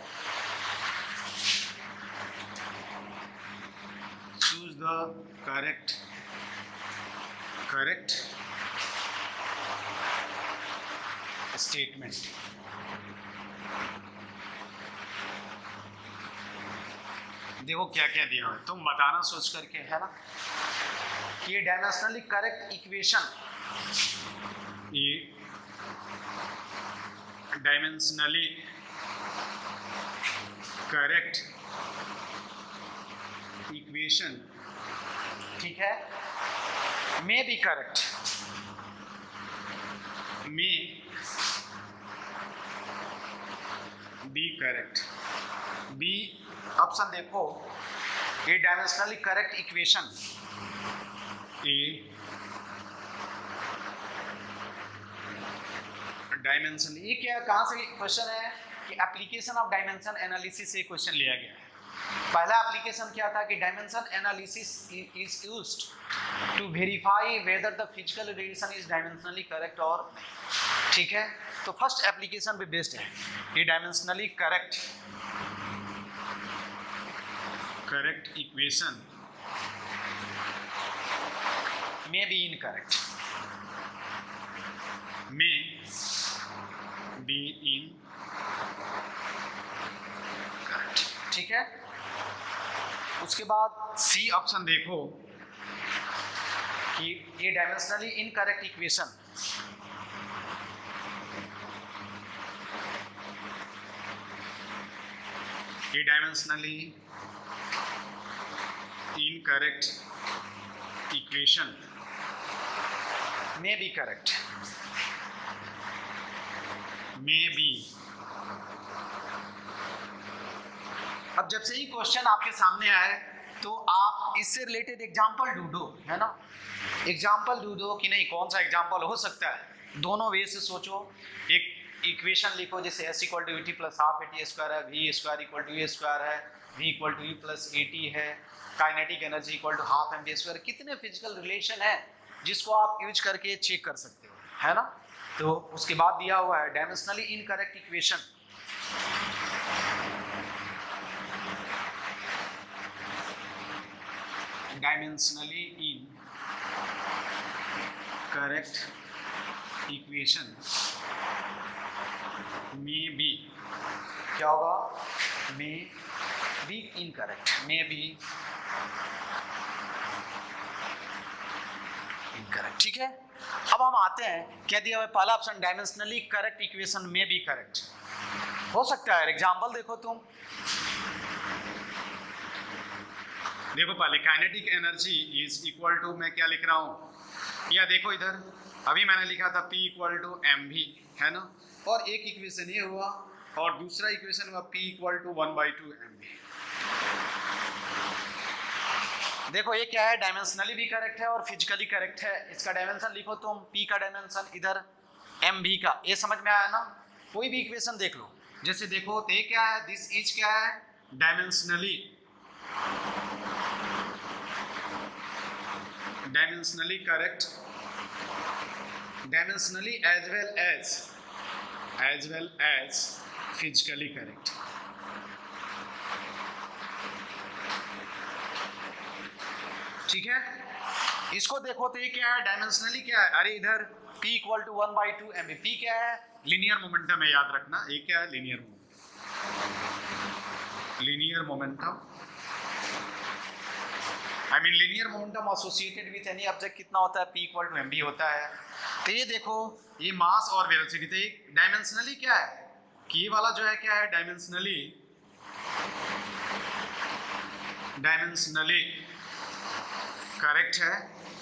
Speaker 1: चूज द करेक्ट स्टेटमेंट। देखो क्या क्या दिया हुआ है, तुम बताना सोच करके, है ना, कि ये डायमेंशनली करेक्ट इक्वेशन, ये डायमेंशनली करेक्ट इक्वेशन, ठीक है, may be correct, may be correct, B option देखो, ये dimensionally correct equation, A dimension, ये क्या कहां से क्वेश्चन है कि एप्लीकेशन ऑफ डायमेंशन एनालिसिस से क्वेश्चन लिया गया है। पहला एप्लीकेशन क्या था कि dimension analysis is used to verify whether the physical relation is dimensionally correct और नहीं, ठीक है, तो फर्स्ट एप्लीकेशन पे बेस्ड है ये dimensionally correct equation may be incorrect, may be incorrect, ठीक है। उसके बाद सी ऑप्शन देखो कि ये डायमेंशनली इनकरेक्ट इक्वेशन, ये dimensionally incorrect equation may be correct, may be। अब जब से ही क्वेश्चन आपके सामने आए तो आप इससे रिलेटेड एग्जांपल ढूंढो, है ना, एग्जांपल ढूंढो कि नहीं कौन सा एग्जांपल हो सकता है, दोनों वे से सोचो। एक इक्वेशन लिखो जैसे s equal to T plus half A T square है, v square equal to A square है, v equal to plus A T है, kinetic energy equal to half M T square, कितने फिजिकल रिलेशन है जिसको आप यूज करके चेक कर सकते हो, है ना। तो उसके बाद दिया हुआ है dimensionally incorrect equation, dimensionally incorrect equation may be क्या होगा, may be incorrect, may be incorrect, ठीक है। अब हम आते हैं, क्या दिया हुआ है, पहला ऑप्शन डायमेंशनली करेक्ट इक्वेशन में बी करेक्ट हो सकता है। एग्जांपल देखो तुम, देखो पहले kinetic energy is equal to, मैं क्या लिख रहा हूँ, या देखो इधर अभी मैंने लिखा था P इक्वल टू एम भी, है ना, और एक इक्वेशन ये हुआ और दूसरा इक्वेशन हुआ P इक्वल टू 1/2 एम भी। देखो ये क्या है, डायमेंशनली भी करेक्ट है और फिजिकली करेक्ट है। इसका डायमेंशन लिखो तुम, P का डायमेंशन इधर एम भी का, ये समझ में आया ना। कोई भी इक्वेशन देख लो, जैसे देखो तो ये क्या है, दिस इज क्या है, dimensionally correct, dimensionally as well as physically correct. ठीक है, इसको देखो तो ये क्या है, डायमेंशनली क्या है, अरे इधर P equal to 1/2 m v. P क्या है, लीनियर मोमेंटम है, याद रखना। ये क्या है, linear momentum I mean linear momentum associated with any object कितना होता है, P इक्वल टू mv होता है। तो ये देखो ये मास और वेलोसिटी, तो ये डायमेंशनली क्या है कि ये वाला जो है क्या है, डायमेंशनली करेक्ट है,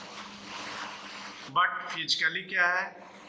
Speaker 1: बट फिजिकली क्या है,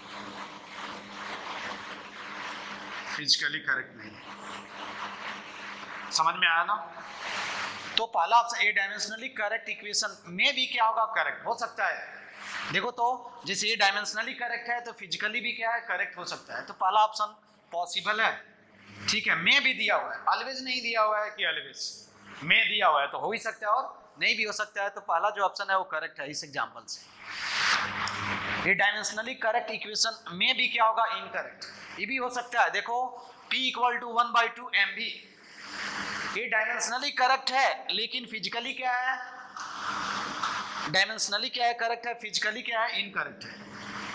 Speaker 1: फिजिकली करेक्ट नहीं है। समझ में आया ना? तो पहला option A dimensionally correct equation में भी क्या होगा, करेक्ट हो सकता है। देखो तो जैसे ये डायमेंशनली करेक्ट है तो फिजिकली भी क्या है, करेक्ट हो सकता है। तो पहला ऑप्शन पॉसिबल है, ठीक है। में भी दिया हुआ है, ऑलवेज नहीं दिया हुआ है कि ऑलवेज, में दिया हुआ है तो हो ही सकता है और नहीं भी हो सकता है। तो पहला जो ऑप्शन है वो करेक्ट है इस एग्जांपल से। ये डायमेंशनली करेक्ट इक्वेशन में भी क्या होगा, इनकरेक्ट, ये भी हो सकता है। देखो P इक्वल टू 1/2 mv, ये डायमेंशनली करेक्ट है लेकिन फिजिकली क्या है, डायमेंशनली क्या है, करेक्ट है, फिजिकली क्या है, इनकरेक्ट है,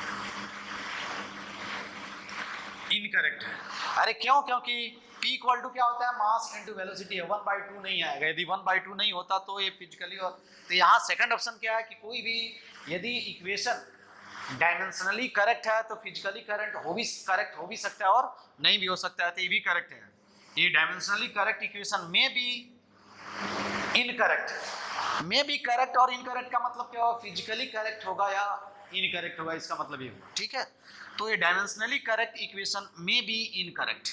Speaker 1: इनकरेक्ट है। अरे क्यों? क्योंकि P इक्वल टू क्या होता है, मास इनटू वेलोसिटी है, 1/2 नहीं आएगा। यदि 1/2 नहीं होता तो ये फिजिकली, और तो यहाँ सेकंड ऑप्शन क्या है कि कोई भी यदि इक्वेशन डायमेंशनली करेक्ट है तो फिजिकली करेक्ट हो भी सकता है और नहीं भी हो सकता है, तो ये भी करेक्ट है। ये डायमेंशनली करेक्ट इक्वेशन में भी इनकरेक्ट, में भी करेक्ट और इनकरेक्ट का मतलब क्या होगा, फिजिकली करेक्ट होगा या इनकरेक्ट होगा, इसका मतलब ये होगा, ठीक है। तो ये डायमेंशनली करेक्ट इक्वेशन में भी इनकरेक्ट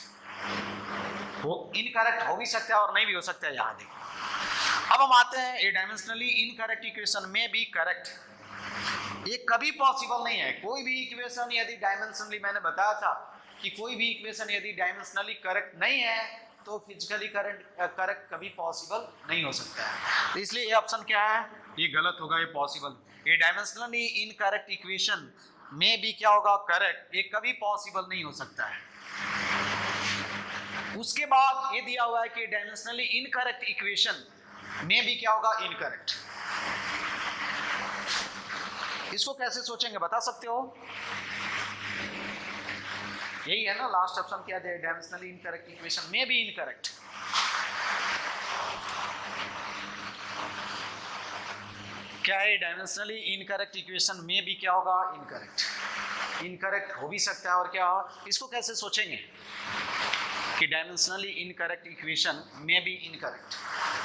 Speaker 1: हो भी सकता है और नहीं भी हो सकता है, यहाँ देखो। अब हम आते हैं ये डायमेंशनली इनकरेक्ट इक्वेशन में भी करेक्ट, ये कभी पॉसिबल नहीं है। कोई भी इक्वेशन यदि डायमेंशनली, मैंने बताया था कि कोई भी इक्वेशन यदि डायमेंशनली करेक्ट नहीं है तो फिजिकली करेक्ट कभी पॉसिबल नहीं हो सकता है। तो इसलिए ये ऑप्शन क्या है, ये गलत होगा, ये पॉसिबल। ये डायमेंशनली इनकरेक्ट इक्वेशन में भी क्या होगा, करेक्ट, ये कभी पॉसिबल नहीं हो सकता है। उसके बाद ये दिया हुआ है कि डायमेंशनली इनकरेक्ट इक्वेशन में भी क्या होगा, इनकरेक्ट। इसको कैसे सोचेंगे बता सकते हो? यही है ना लास्ट ऑप्शन, क्या है, डायमेंशनली इनकरेक्ट इक्वेशन में भी इनकरेक्ट। क्या है, डायमेंशनली इनकरेक्ट इक्वेशन में भी क्या होगा, इनकरेक्ट, इनकरेक्ट हो भी सकता है और क्या हो। इसको कैसे सोचेंगे कि डायमेंशनली इनकरेक्ट इक्वेशन में भी इनकरेक्ट।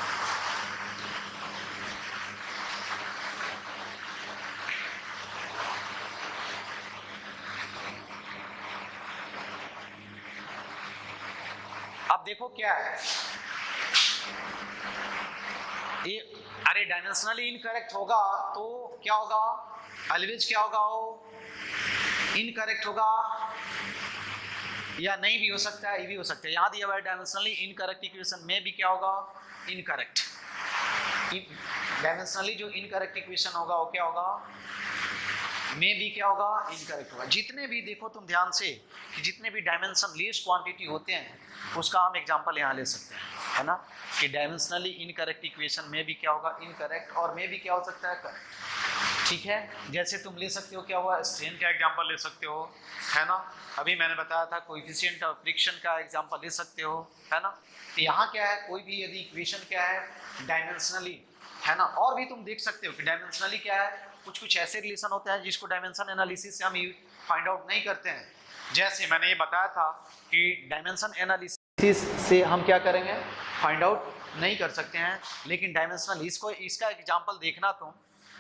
Speaker 1: अब देखो क्या है ये, अरे डायमेंशनली इनकरेक्ट होगा तो क्या होगा, ऑलवेज क्या होगा, वो इनकरेक्ट होगा या नहीं भी हो सकता है, ये भी हो सकता है। यहाँ दिया हुआ है डायमेंशनली इनकरेक्ट इक्वेशन में भी क्या होगा, इनकरेक्ट। डायमेंशनली जो इनकरेक्ट इक्वेशन होगा वो क्या होगा, में भी क्या होगा, इनकरेक्ट होगा। जितने भी देखो तुम ध्यान से कि जितने भी डायमेंशन लेस क्वांटिटी होते हैं उसका हम एग्जांपल यहाँ ले सकते हैं, है ना, कि डायमेंशनली इनकरेक्ट इक्वेशन में भी क्या होगा, इनकरेक्ट, और में भी क्या हो सकता है, करेक्ट, ठीक है। जैसे तुम ले सकते हो क्या हुआ, स्ट्रेन का एग्जांपल ले सकते हो, है ना। अभी मैंने बताया था कोएफिशिएंट ऑफ फ्रिक्शन का एग्जांपल ले सकते हो, है ना। तो यहाँ क्या है, कोई भी यदि इक्वेशन क्या है डायमेंशनली, है ना, और भी तुम देख सकते हो कि डायमेंशनली क्या है, कुछ ऐसे रिलेशन होते हैं जिसको डायमेंशन एनालिसिस से हम फाइंड आउट नहीं करते हैं। जैसे मैंने ये बताया था कि डायमेंशन एनालिसिस से हम क्या करेंगे, फाइंड आउट नहीं कर सकते हैं, लेकिन डायमेंशनल इसका एग्जांपल देखना तुम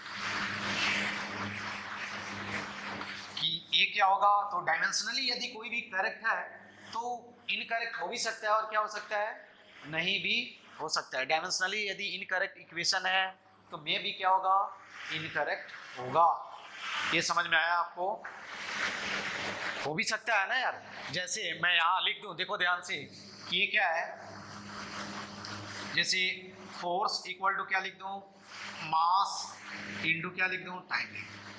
Speaker 1: कि ये क्या होगा। तो डायमेंशनली यदि कोई भी करेक्ट है तो इनकरेक्ट हो भी सकता है और क्या हो सकता है, नहीं भी हो सकता है। डायमेंशनली यदि इनकरेक्ट इक्वेशन है तो में भी क्या होगा, इनकरेक्ट होगा। ये समझ में आया आपको? हो भी सकता है ना यार। जैसे मैं यहाँ लिख दूं, देखो ध्यान से कि ये क्या है, जैसे फोर्स इक्वल टू क्या लिख दूं, मास इनटू क्या लिख दूं, टाइम लिख दूं।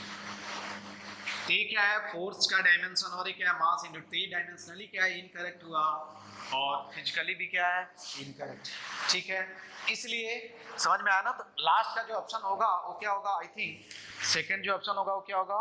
Speaker 1: तो ये क्या है, फोर्स का डायमेंशन, और ये क्या है, मास इनटू। तो ये डायमेंशनली क्या है, इनकरेक्ट हुआ, और फिजिकली भी क्या है, इनकरेक्ट, ठीक है। इसलिए समझ में आया ना। तो लास्ट का जो ऑप्शन होगा वो क्या होगा, आई थिंक सेकंड जो ऑप्शन होगा वो क्या होगा,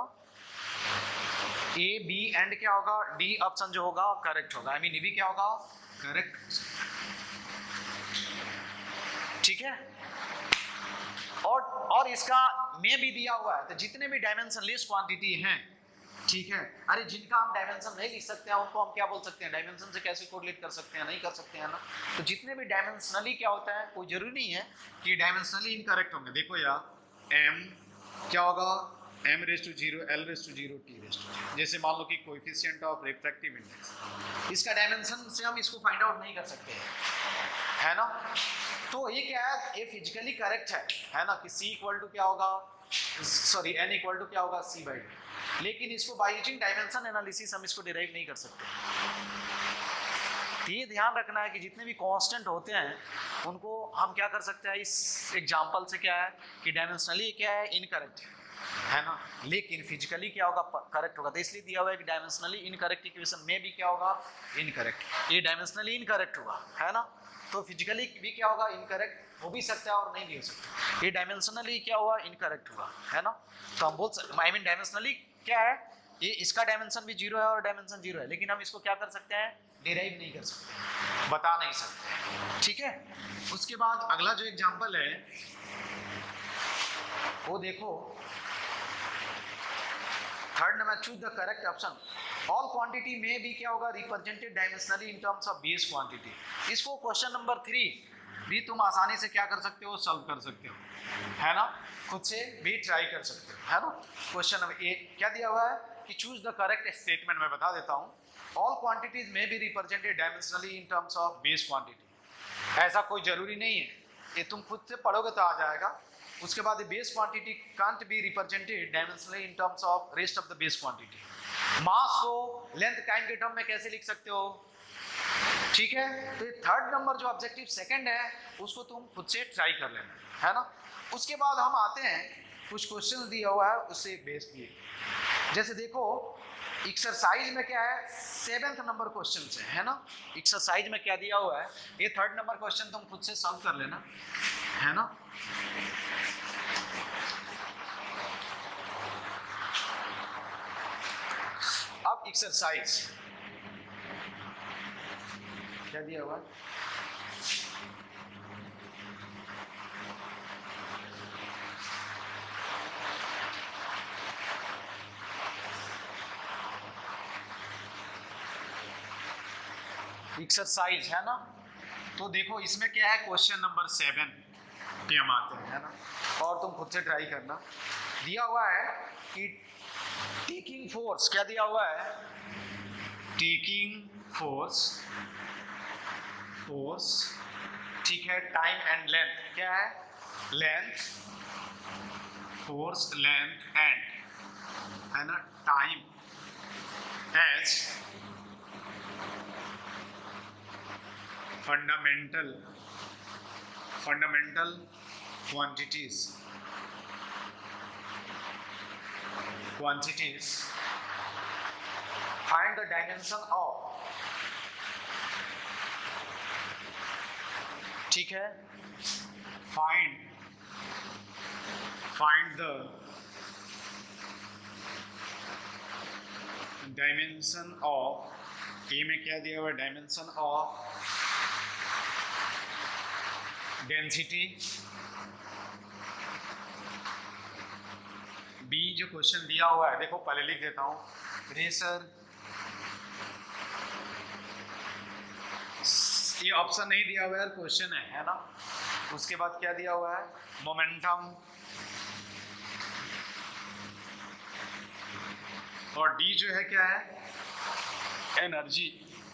Speaker 1: ए बी एंड क्या होगा, डी ऑप्शन जो होगा करेक्ट होगा। आई मीन ये भी क्या होगा, करेक्ट, ठीक है। और इसका में भी दिया हुआ है, तो जितने भी डायमेंशनलेस क्वांटिटी हैं, ठीक है, अरे जिनका हम डायमेंशन नहीं लिख सकते हैं उनको हम क्या बोल सकते हैं, डायमेंशन से कैसे कोरिलेट कर सकते हैं, नहीं कर सकते हैं ना। तो जितने भी डायमेंशनली क्या होता है, कोई जरूरी नहीं है कि डायमेंशनली इनकरेक्ट होंगे। देखो यार m क्या होगा, m⁻0 l⁻0 t⁻0, जैसे मान लो कि कोएफिशिएंट ऑफ रिफ्रैक्टिव इंडेक्स, इसका डायमेंशन से हम इसको फाइंड आउट नहीं कर सकते है ना। तो ये क्या है, ये फिजिकली करेक्ट है ना, कि c इक्वल टू क्या होगा, सॉरी n इक्वल टू क्या होगा c/d, लेकिन इसको बाय यूजिंग डायमेंशन एनालिसिस हम इसको डिराइव नहीं कर सकते। तो ये ध्यान रखना है कि जितने भी कांस्टेंट होते हैं उनको हम क्या कर सकते हैं, इस एग्जांपल से क्या है कि डायमेंशनली क्या है, इनकरेक्ट है ना, लेकिन फिजिकली क्या होगा, करेक्ट होगा। तो इसलिए दिया हुआ है कि डायमेंशनली इनकरेक्ट इक्वेशन में भी क्या होगा, इनकरेक्ट। ये डायमेंशनली इनकरेक्ट हुआ है ना, तो फिजिकली भी क्या होगा, इनकरेक्ट हो भी सकता है और नहीं भी हो सकता। ये डायमेंशनली क्या हुआ, इनकरेक्ट हुआ है ना। तो हम बोल सकते, आई मीन डायमेंशनली क्या है, ये इसका डायमेंशन भी 0 है और डायमेंशन 0 है, लेकिन हम इसको क्या कर सकते हैं, डिराइव नहीं कर सकते, बता नहीं सकते, ठीक है। उसके बाद अगला जो एग्जांपल है वो देखो, third number, choose the correct option. All quantity में भी क्या होगा, represented dimensionally in terms of base quantity. इसको क्वेश्चन नंबर 3 भी तुम आसानी से क्या कर सकते हो, सॉल्व कर सकते हो, है ना, खुद से भी ट्राई कर सकते हो, है ना। क्वेश्चन नंबर 1 क्या दिया हुआ है कि चूज द करेक्ट स्टेटमेंट, मैं बता देता हूँ। ऑल क्वांटिटीज में भी represented dimensionally in terms of base quantity. ऐसा कोई जरूरी नहीं है, ये तुम खुद से पढ़ोगे तो आ जाएगा। उसके बाद base quantity can't be represented dimensionally in terms of rest of the base quantity. Mass को लेंथ टाइम के टर्म में कैसे लिख सकते हो, ठीक है। तो ये थर्ड नंबर जो ऑब्जेक्टिव सेकंड है उसको तुम खुद से ट्राई कर लेना, है ना। उसके बाद हम आते हैं, कुछ क्वेश्चन दिया हुआ है उससे बेस किए, जैसे देखो एक्सरसाइज में क्या है, 7th नंबर क्वेश्चन से, है ना। एक्सरसाइज में क्या दिया हुआ है, ये थर्ड नंबर क्वेश्चन तुम खुद से सॉल्व कर लेना, है ना। अब एक्सरसाइज क्या दिया हुआ, एक्सरसाइज है ना। तो देखो इसमें क्या है, क्वेश्चन नंबर 7 पे हम आते हैं, है ना, और तुम खुद से ट्राई करना। दिया हुआ है कि टेकिंग फोर्स, क्या दिया हुआ है, टेकिंग फोर्स, ठीक है, टाइम एंड लेंथ, क्या है, लेंथ, फोर्स, लेंथ एंड, है ना, time as fundamental quantities find the dimension of, ठीक है, find the dimension of, ए में क्या दिया हुआ है, डायमेंशन ऑफ डेंसिटी। बी जो क्वेश्चन दिया हुआ है, देखो पहले लिख देता हूं, प्रेशर, ये ऑप्शन नहीं दिया हुआ है, क्वेश्चन है ना। उसके बाद क्या दिया हुआ है, मोमेंटम, और डी जो है क्या है, एनर्जी,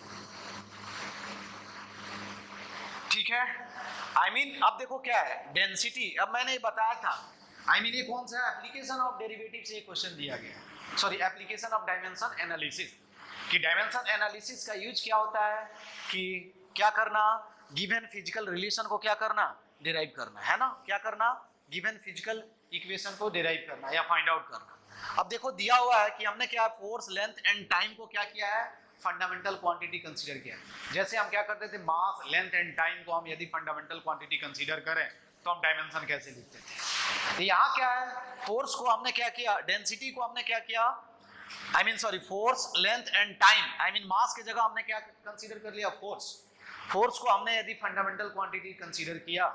Speaker 1: ठीक है। आई मीन अब देखो क्या है, डेंसिटी, अब मैंने बताया था, आई मीन ये कौन सा है, एप्लीकेशन ऑफ डेरिवेटिव से क्वेश्चन दिया गया, sorry application of dimension analysis. कि डायमेंशन एनालिसिस का यूज क्या होता है, कि क्या करना, गिवन फिजिकल रिलेशन को क्या करना, डिराइव करना, है ना, क्या करना, गिवन फिजिकल इक्वेशन को डिराइव करना या फाइंड आउट करना। अब देखो दिया हुआ है कि हमने क्या, फोर्स, लेंथ एंड टाइम को क्या किया है, फंडामेंटल क्वांटिटी कंसीडर किया। जैसे हम क्या करते थे, मास, लेंथ एंड टाइम को हम यदि फंडामेंटल क्वांटिटी कंसीडर करें तो हम डायमेंशन कैसे लिखते थे। तो यहाँ क्या है, फोर्स को हमने क्या किया, डेंसिटी को हमने क्या किया, I mean sorry, force, length and time, I mean mass की जगह हमने क्या कंसीडर कर लिया, फोर्स को हमने यदि फंडामेंटल क्वांटिटी कंसीडर किया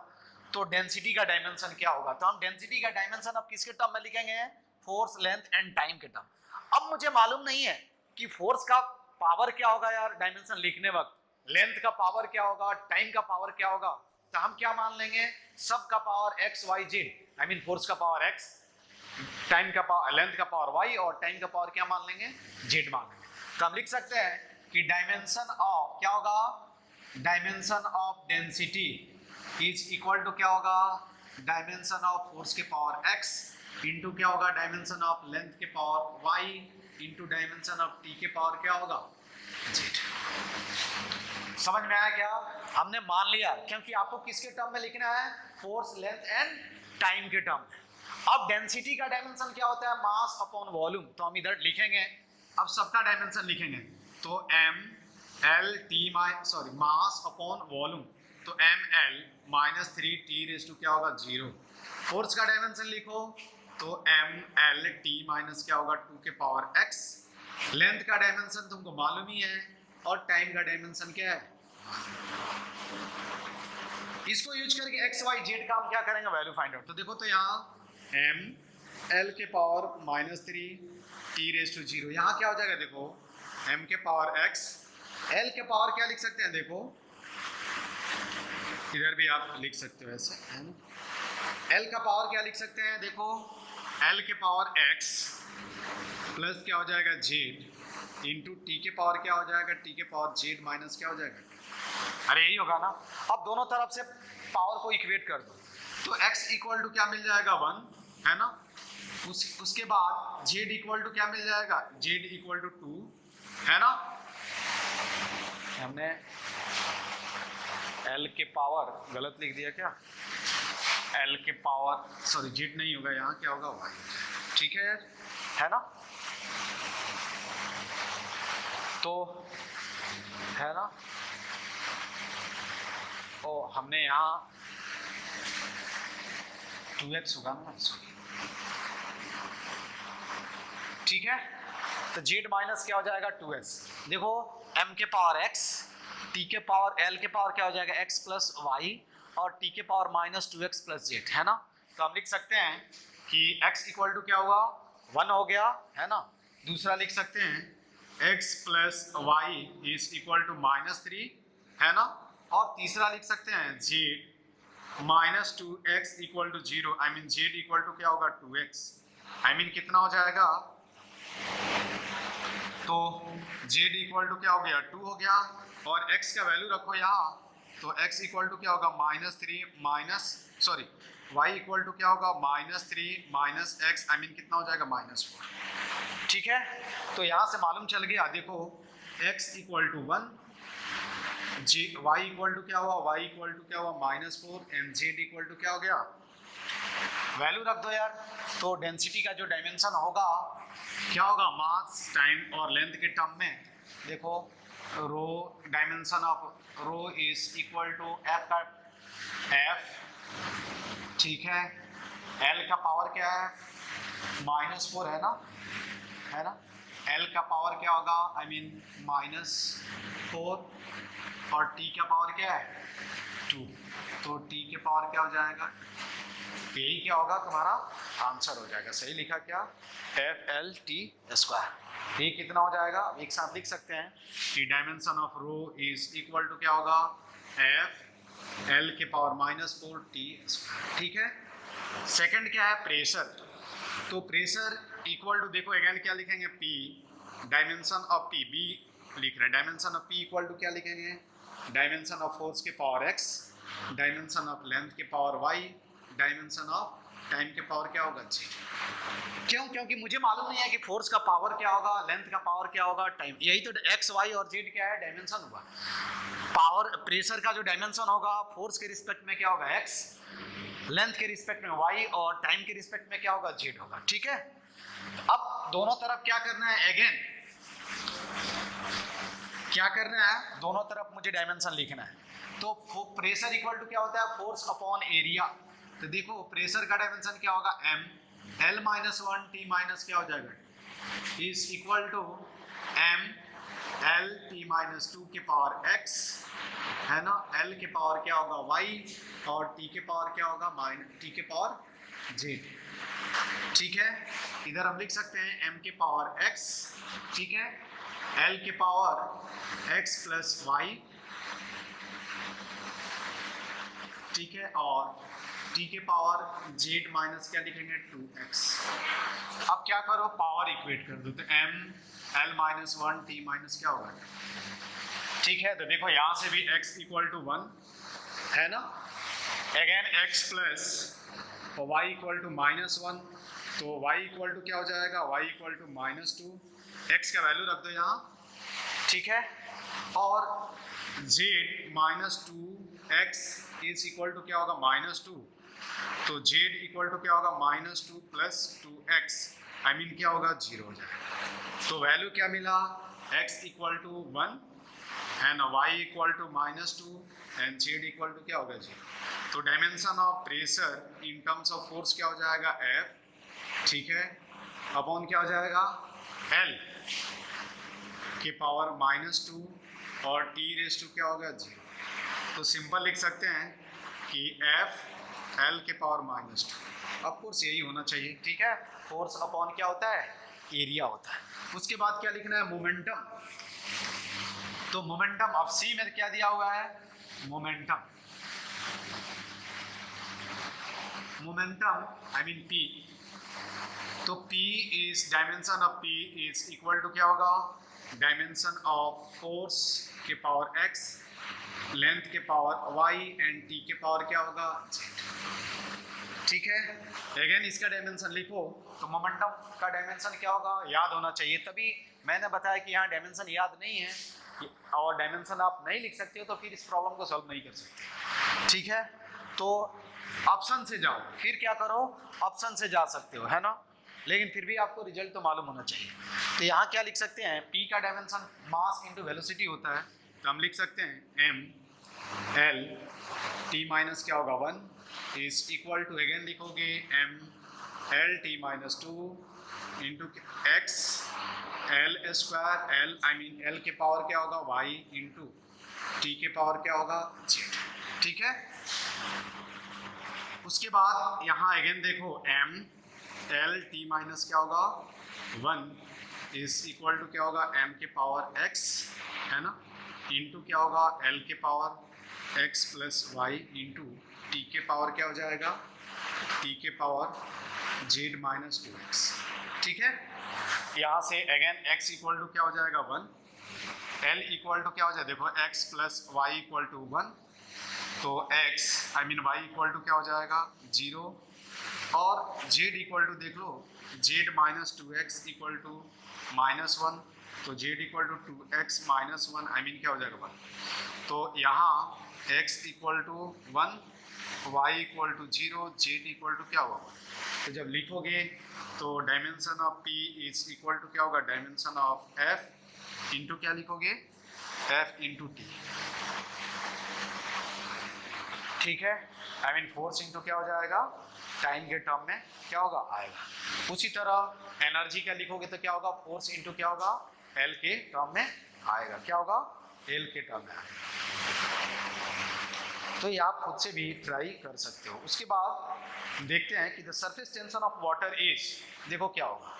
Speaker 1: तो डेंसिटी का डायमेंशन क्या होगा? तो हम डेंसिटी का डायमेंशन अब किसके टर्म में लिखेंगे? फोर्स, लेंथ एंड टाइम के टर्म। अब मुझे मालूम नहीं है कि फोर्स का पावर क्या होगा यार डायमेंशन लिखने वक्त, लेंथ का पावर क्या होगा, टाइम का पावर क्या होगा। तो हम क्या मान लेंगे? सब का power x y z, I mean force का पावर एक्स, टाइम का पावर, लेंथ का पावर वाई और टाइम का पावर क्या मान लेंगे? जेड मान लेंगे। तो हम लिख सकते हैं कि डायमेंशन ऑफ क्या होगा? Dimension of density is equal to क्या होगा? डायमेंशन ऑफ फोर्स के पावर x इंटू क्या होगा? डायमेंशन ऑफ लेंथ के power y into dimension of t के पावर क्या होगा? z। समझ में आया क्या? हमने मान लिया, क्योंकि आपको किसके टर्म में लिखना है? फोर्स, लेंथ एंड टाइम के टर्म में। अब डेंसिटी का डायमेंशन क्या होता है? Mass upon volume. तो हम इधर लिखेंगे, अब सबका डायमेंशन लिखेंगे, तो m l t sorry mass upon volume, तो ml minus 3t raise to क्या होगा? 0। फोर्स का डायमेंशन लिखो, तो ml t माइनस क्या होगा? 2 के पावर x। लेंथ का डायमेंशन तुमको मालूम ही है, और टाइम का डायमेंशन क्या है? इसको यूज करके x y z का हम क्या करेंगे? Value find out. तो देखो, तो यहाँ m l के power minus 3 t raise to 0, यहाँ क्या हो जाएगा? देखो m के पावर x, l के पावर क्या लिख सकते हैं? देखो इधर भी आप लिख सकते हो ऐसे, है ना। l का पावर क्या लिख सकते हैं? देखो l के पावर x प्लस क्या हो जाएगा? z इंटू t के पावर क्या हो जाएगा? t के पावर z माइनस क्या हो जाएगा? अरे यही होगा ना। अब दोनों तरफ से पावर को इक्वेट कर दो, तो x इक्वल टू क्या मिल जाएगा? 1, है ना। उसके बाद z इक्वल टू क्या मिल जाएगा? z इक्वल टू 2, है ना। हमने l के पावर गलत लिख दिया क्या? l के पावर सॉरी z नहीं होगा, यहाँ क्या होगा? y। ठीक है ना। तो है ना, ओ हमने यहाँ 2x होगा ना, ठीक है। तो z माइनस क्या हो जाएगा? 2x। देखो m के पावर x, t के पावर l के पावर क्या हो जाएगा? x प्लस y और t के power minus 2x plus z, है ना। तो हम लिख सकते हैं कि x इक्वल टू क्या हुआ? 1 हो गया, है ना। दूसरा लिख सकते हैं x plus y is equal to minus 3, है ना। और तीसरा लिख सकते हैं z minus 2x equal to 0, I mean z equal to क्या होगा? 2x, आई मीन कितना हो जाएगा? तो z इक्वल टू क्या हो गया? 2 हो गया, और x का वैल्यू रखो यहाँ, तो x इक्वल टू क्या होगा? Minus 3 minus sorry y equal to क्या होगा? Minus 3 minus x, I mean कितना हो जाएगा? माइनस 4। ठीक है, तो यहाँ से मालूम चल गया। देखो x equal to 1, y equal to क्या हुआ? y इक्वल टू क्या हुआ? Minus 4, and z equal to क्या हो गया? वैल्यू रख दो यार। तो डेंसिटी का जो डायमेंशन होगा क्या होगा? मास, टाइम और लेंथ के टर्म में। देखो rho, dimension of rho is equal to f का f, ठीक है। l का पावर क्या है? माइनस 4, है ना। l का पावर क्या होगा? आई मीन माइनस 4, और t का पावर क्या है? 2, तो t के पावर क्या हो जाएगा? यही क्या होगा? तुम्हारा आंसर हो जाएगा। सही लिखा क्या? FLT²। ये कितना हो जाएगा? एक साथ लिख सकते हैं कि dimension of rho is equal to क्या होगा? F L के पावर माइनस 4t²। ठीक है। सेकंड क्या है? प्रेशर। तो प्रेशर इक्वल टू, देखो अगेन क्या लिखेंगे? P, dimension of P, B लिख रहे हैं। Dimension of P equal to क्या लिखेंगे? डायमेंशन ऑफ फोर्स के power x, dimension of length के power y, dimension of time के पावर क्या होगा? जी। क्यों? क्योंकि मुझे मालूम नहीं है कि फोर्स का पावर क्या होगा, लेंथ का पावर क्या होगा, टाइम। यही तो x, y और z क्या है? डायमेंशन हुआ। पावर, प्रेशर का जो डायमेंशन होगा फोर्स के रिस्पेक्ट में क्या होगा? x, लेंथ के रिस्पेक्ट में y और टाइम के रिस्पेक्ट में क्या होगा? z होगा। ठीक है। अब दोनों तरफ क्या करना है? अगेन क्या करना है? दोनों तरफ मुझे डायमेंशन लिखना है। तो प्रेशर इक्वल टू क्या होता है? Force upon area. तो देखो प्रेशर का डायमेंशन क्या होगा? m, l minus 1 t minus क्या हो जाएगा? Is equal to m l t minus 2 के पावर x है ना, l के पावर क्या होगा y, और t के पावर क्या होगा t के पावर z। ठीक है, इधर हम लिख सकते हैं m के पावर x, ठीक है, l के पावर x प्लस y, ठीक है, और t के पावर z माइनस क्या लिखेंगे 2x। अब क्या करो, पावर इक्वेट कर दो, तो m l minus 1 t minus क्या होगा, ठीक है। तो देखो यहाँ से भी x इक्वल टू 1 है ना, अगेन x प्लस और y इक्वल टू माइनस 1, तो y इक्वल टू क्या हो जाएगा, y equal to minus 2, x का वैल्यू रख दो यहाँ, ठीक है, और z minus 2x is equal to क्या होगा माइनस 2, तो z इक्वल टू क्या होगा माइनस 2 प्लस 2x, आई मीन क्या होगा 0 हो जाएगा। तो वैल्यू क्या मिला, x equal to 1 and y equal to minus 2 and z equal to क्या होगा 0। तो dimension of pressure in terms of force क्या हो जाएगा F, ठीक है, अपॉन क्या हो जाएगा L के पावर माइनस 2 और t रेस टू क्या होगा 0। तो सिंपल लिख सकते हैं कि F L के पावर माइनस 2, ऑफ कोर्स यही होना चाहिए, ठीक है, फोर्स अपॉन क्या होता है एरिया होता है। उसके बाद क्या लिखना है मोमेंटम, तो मोमेंटम अब C में क्या दिया हुआ है मोमेंटम, आई मीन P, तो P is dimension of P is equal to क्या होगा डायमेंशन ऑफ फोर्स के पावर x, लेंथ के पावर y एंड t के पावर क्या होगा z, ठीक है। अगेन इसका डायमेंशन लिखो, तो मोमेंटम का डायमेंशन क्या होगा याद होना चाहिए, तभी मैंने बताया कि यहाँ डायमेंशन याद नहीं है, और डायमेंशन आप नहीं लिख सकते हो तो फिर इस प्रॉब्लम को सॉल्व नहीं कर सकते, ठीक है। तो ऑप्शन से जाओ, फिर क्या करो ऑप्शन से जा सकते हो है ना, लेकिन फिर भी आपको रिजल्ट तो मालूम होना चाहिए। तो यहाँ क्या लिख सकते हैं, P का डायमेंशन मास इनटू वेलोसिटी होता है, तो हम लिख सकते हैं m l t माइनस क्या होगा 1 इज इक्वल टू, अगेन लिखोगे m l t minus 2 into x l square, l I mean l के पावर क्या होगा y इंटू t के पावर क्या होगा z, ठीक है। उसके बाद यहाँ अगेन देखो m l t माइनस क्या होगा 1 इज इक्वल टू क्या होगा m के पावर x है ना, इंटू क्या होगा l के power x plus y into t के पावर क्या हो जाएगा t के पावर z माइनस 2x, ठीक है। यहाँ से अगेन x इक्वल टू क्या हो जाएगा 1, l इक्वल टू क्या हो जाएगा देखो x plus y equal to 1, तो x I mean y equal to क्या हो जाएगा 0, और z इक्वल टू देख लो z minus 2x equal to minus 1, तो z equal to 2x minus 1 I mean क्या हो जाएगा 1, तो यहाँ x equal to 1, y equal to 0, z equal to क्या होगा, तो जब लिखोगे तो dimension of P is equal to क्या होगा डायमेंशन ऑफ F इंटू क्या लिखोगे F इंटू T, ठीक है, आई मीन फोर्स इंटू क्या हो जाएगा टाइम के टर्म में क्या होगा आएगा। उसी तरह एनर्जी क्या लिखोगे तो क्या होगा फोर्स इंटू क्या होगा L के टर्म में आएगा, क्या होगा L के टर्म में आएगा। तो ये आप खुद से भी ट्राई कर सकते हो। उसके बाद देखते हैं कि the surface tension of water is, देखो क्या होगा,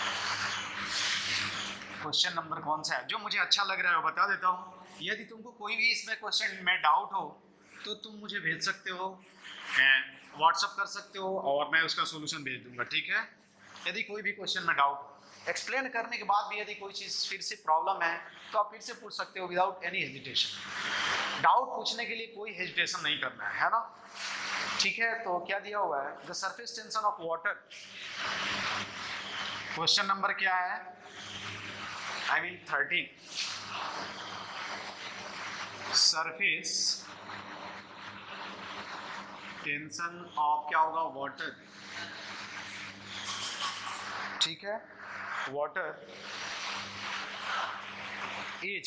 Speaker 1: क्वेश्चन नंबर कौन सा है जो मुझे अच्छा लग रहा है वो बता देता हूँ। यदि तुमको कोई भी इसमें क्वेश्चन में डाउट हो तो तुम मुझे भेज सकते हो, व्हाट्सअप कर सकते हो और मैं उसका सोल्यूशन भेज दूंगा, ठीक है। यदि कोई भी क्वेश्चन में डाउट एक्सप्लेन करने के बाद भी यदि कोई चीज़ फिर से प्रॉब्लम है तो आप फिर से पूछ सकते हो विदाउट एनी हेजिटेशन। डाउट पूछने के लिए कोई हेजिटेशन नहीं करना है ना, ठीक है। तो क्या दिया हुआ है, the surface tension of water, question number क्या है, I mean 13, surface tension of क्या होगा वाटर, ठीक है, वाटर इज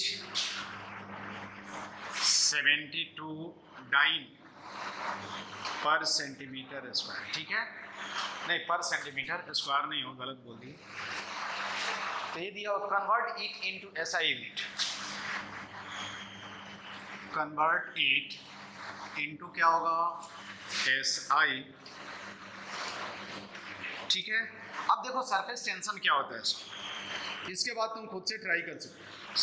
Speaker 1: 72 डाइन पर सेंटीमीटर स्क्वायर, ठीक है, नहीं पर सेंटीमीटर स्क्वायर नहीं हो, गलत बोल दी। तो ये दिया convert it into SI unit, convert it into क्या होगा SI, ठीक है। अब देखो सरफेस टेंशन क्या होता है, इसके बाद तुम खुद से ट्राई कर सकते हो।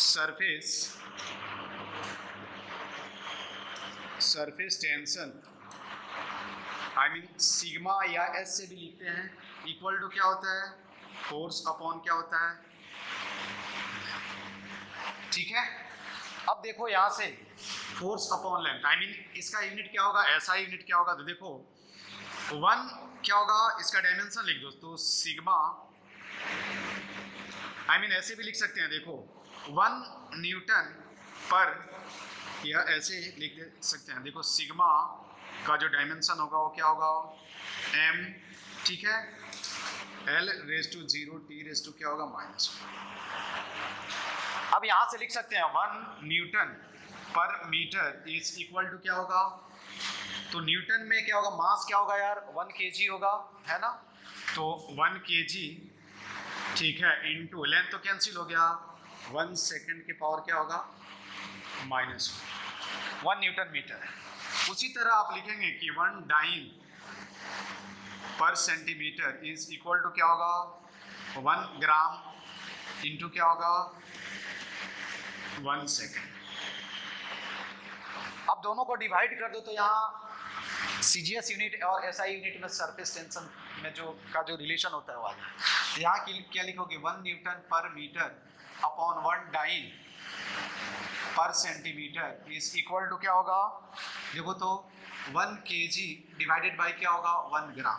Speaker 1: Surface tension I mean sigma या S से भी लिखते हैं, इक्वल टू क्या होता है फोर्स अपॉन क्या होता है, ठीक है। अब देखो यहां से force upon length I mean इसका यूनिट क्या होगा, SI यूनिट क्या होगा, तो देखो 1 क्या होगा, इसका डायमेंशन लिख दो तो सिग्मा आई मीन ऐसे भी लिख सकते हैं, देखो 1 न्यूटन पर, या ऐसे लिख दे सकते हैं, देखो सिग्मा का जो डायमेंशन होगा वो क्या होगा m, ठीक है, L⁻0 T⁻ क्या होगा -1। अब यहां से लिख सकते हैं 1 न्यूटन पर मीटर इज इक्वल टू क्या होगा, तो न्यूटन में क्या होगा, मास क्या होगा यार 1 kg होगा, है ना, तो 1 kg, ठीक है, इनटू लेंथ तो कैंसिल हो गया, 1 सेकंड के पावर क्या होगा -1 न्यूटन मीटर। उसी तरह आप लिखेंगे कि 1 डाइन पर सेंटीमीटर इज इक्वल टू क्या होगा 1 ग्राम इनटू क्या होगा 1 सेकंड। अब दोनों को डिवाइड कर दो तो यहाँ CGS यूनिट और SI यूनिट में सरफेस टेंशन में जो रिलेशन होता है वो आ जाए। यहाँ क्या लिखोगे 1 न्यूटन पर मीटर अपॉन 1 डाइन पर सेंटीमीटर इज इक्वल टू क्या होगा, देखो तो 1 kg डिवाइडेड बाय क्या होगा 1 ग्राम,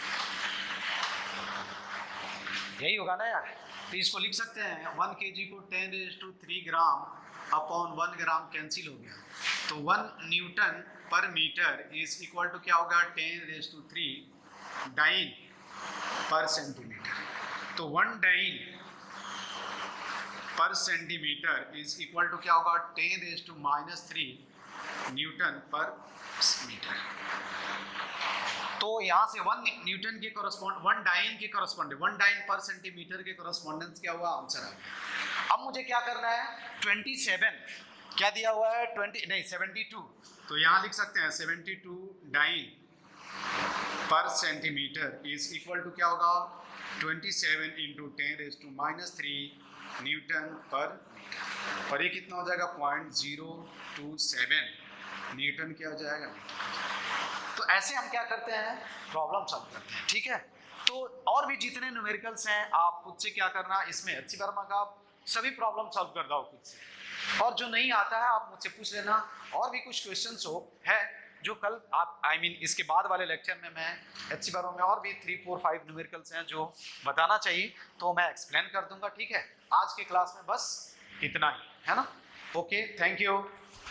Speaker 1: यही होगा ना यार। तो इसको लिख सकते हैं 1 kg को 10⁻³ ग्राम अपॉन 1 ग्राम कैंसिल हो गया, तो 1 न्यूटन पर मीटर इज इक्वल टू क्या होगा 10⁻³ डाइन पर सेंटीमीटर, तो 1 डाइन पर सेंटीमीटर इज इक्वल टू क्या होगा 10⁻³ न्यूटन पर मीटर। तो यहाँ से 1 न्यूटन के कॉरस्पॉन्ड 1 डाइन के कॉरस्पॉन्ड 1 डाइन पर सेंटीमीटर के कॉरस्पॉन्डेंस क्या हुआ, आंसर आ गया। अब मुझे क्या करना है 27 क्या दिया हुआ है 72, तो यहाँ लिख सकते हैं 72 डाइन पर सेंटीमीटर इज इक्वल टू क्या होगा 27 इंटू 10⁻³ न्यूटन पर मीटर, और ये कितना हो जाएगा 0.027 न्यूटन क्या हो जाएगा मीटर। तो ऐसे हम क्या करते हैं प्रॉब्लम सॉल्व करते हैं, ठीक है। तो और भी जितने न्यूमेरिकल्स हैं आप खुद से क्या करना, इसमें HC वर्मा का सभी प्रॉब्लम सॉल्व कर दो खुद से, और जो नहीं आता है आप मुझसे पूछ लेना। और भी कुछ क्वेश्चंस हो है जो कल आप आई मीन इसके बाद वाले लेक्चर में मैं HC वर्मा में और भी 3, 4, 5 न्यूमेरिकल्स हैं जो बताना चाहिए तो मैं एक्सप्लेन कर दूंगा, ठीक है। आज के क्लास में बस इतना ही है ना, ओके, थैंक यू।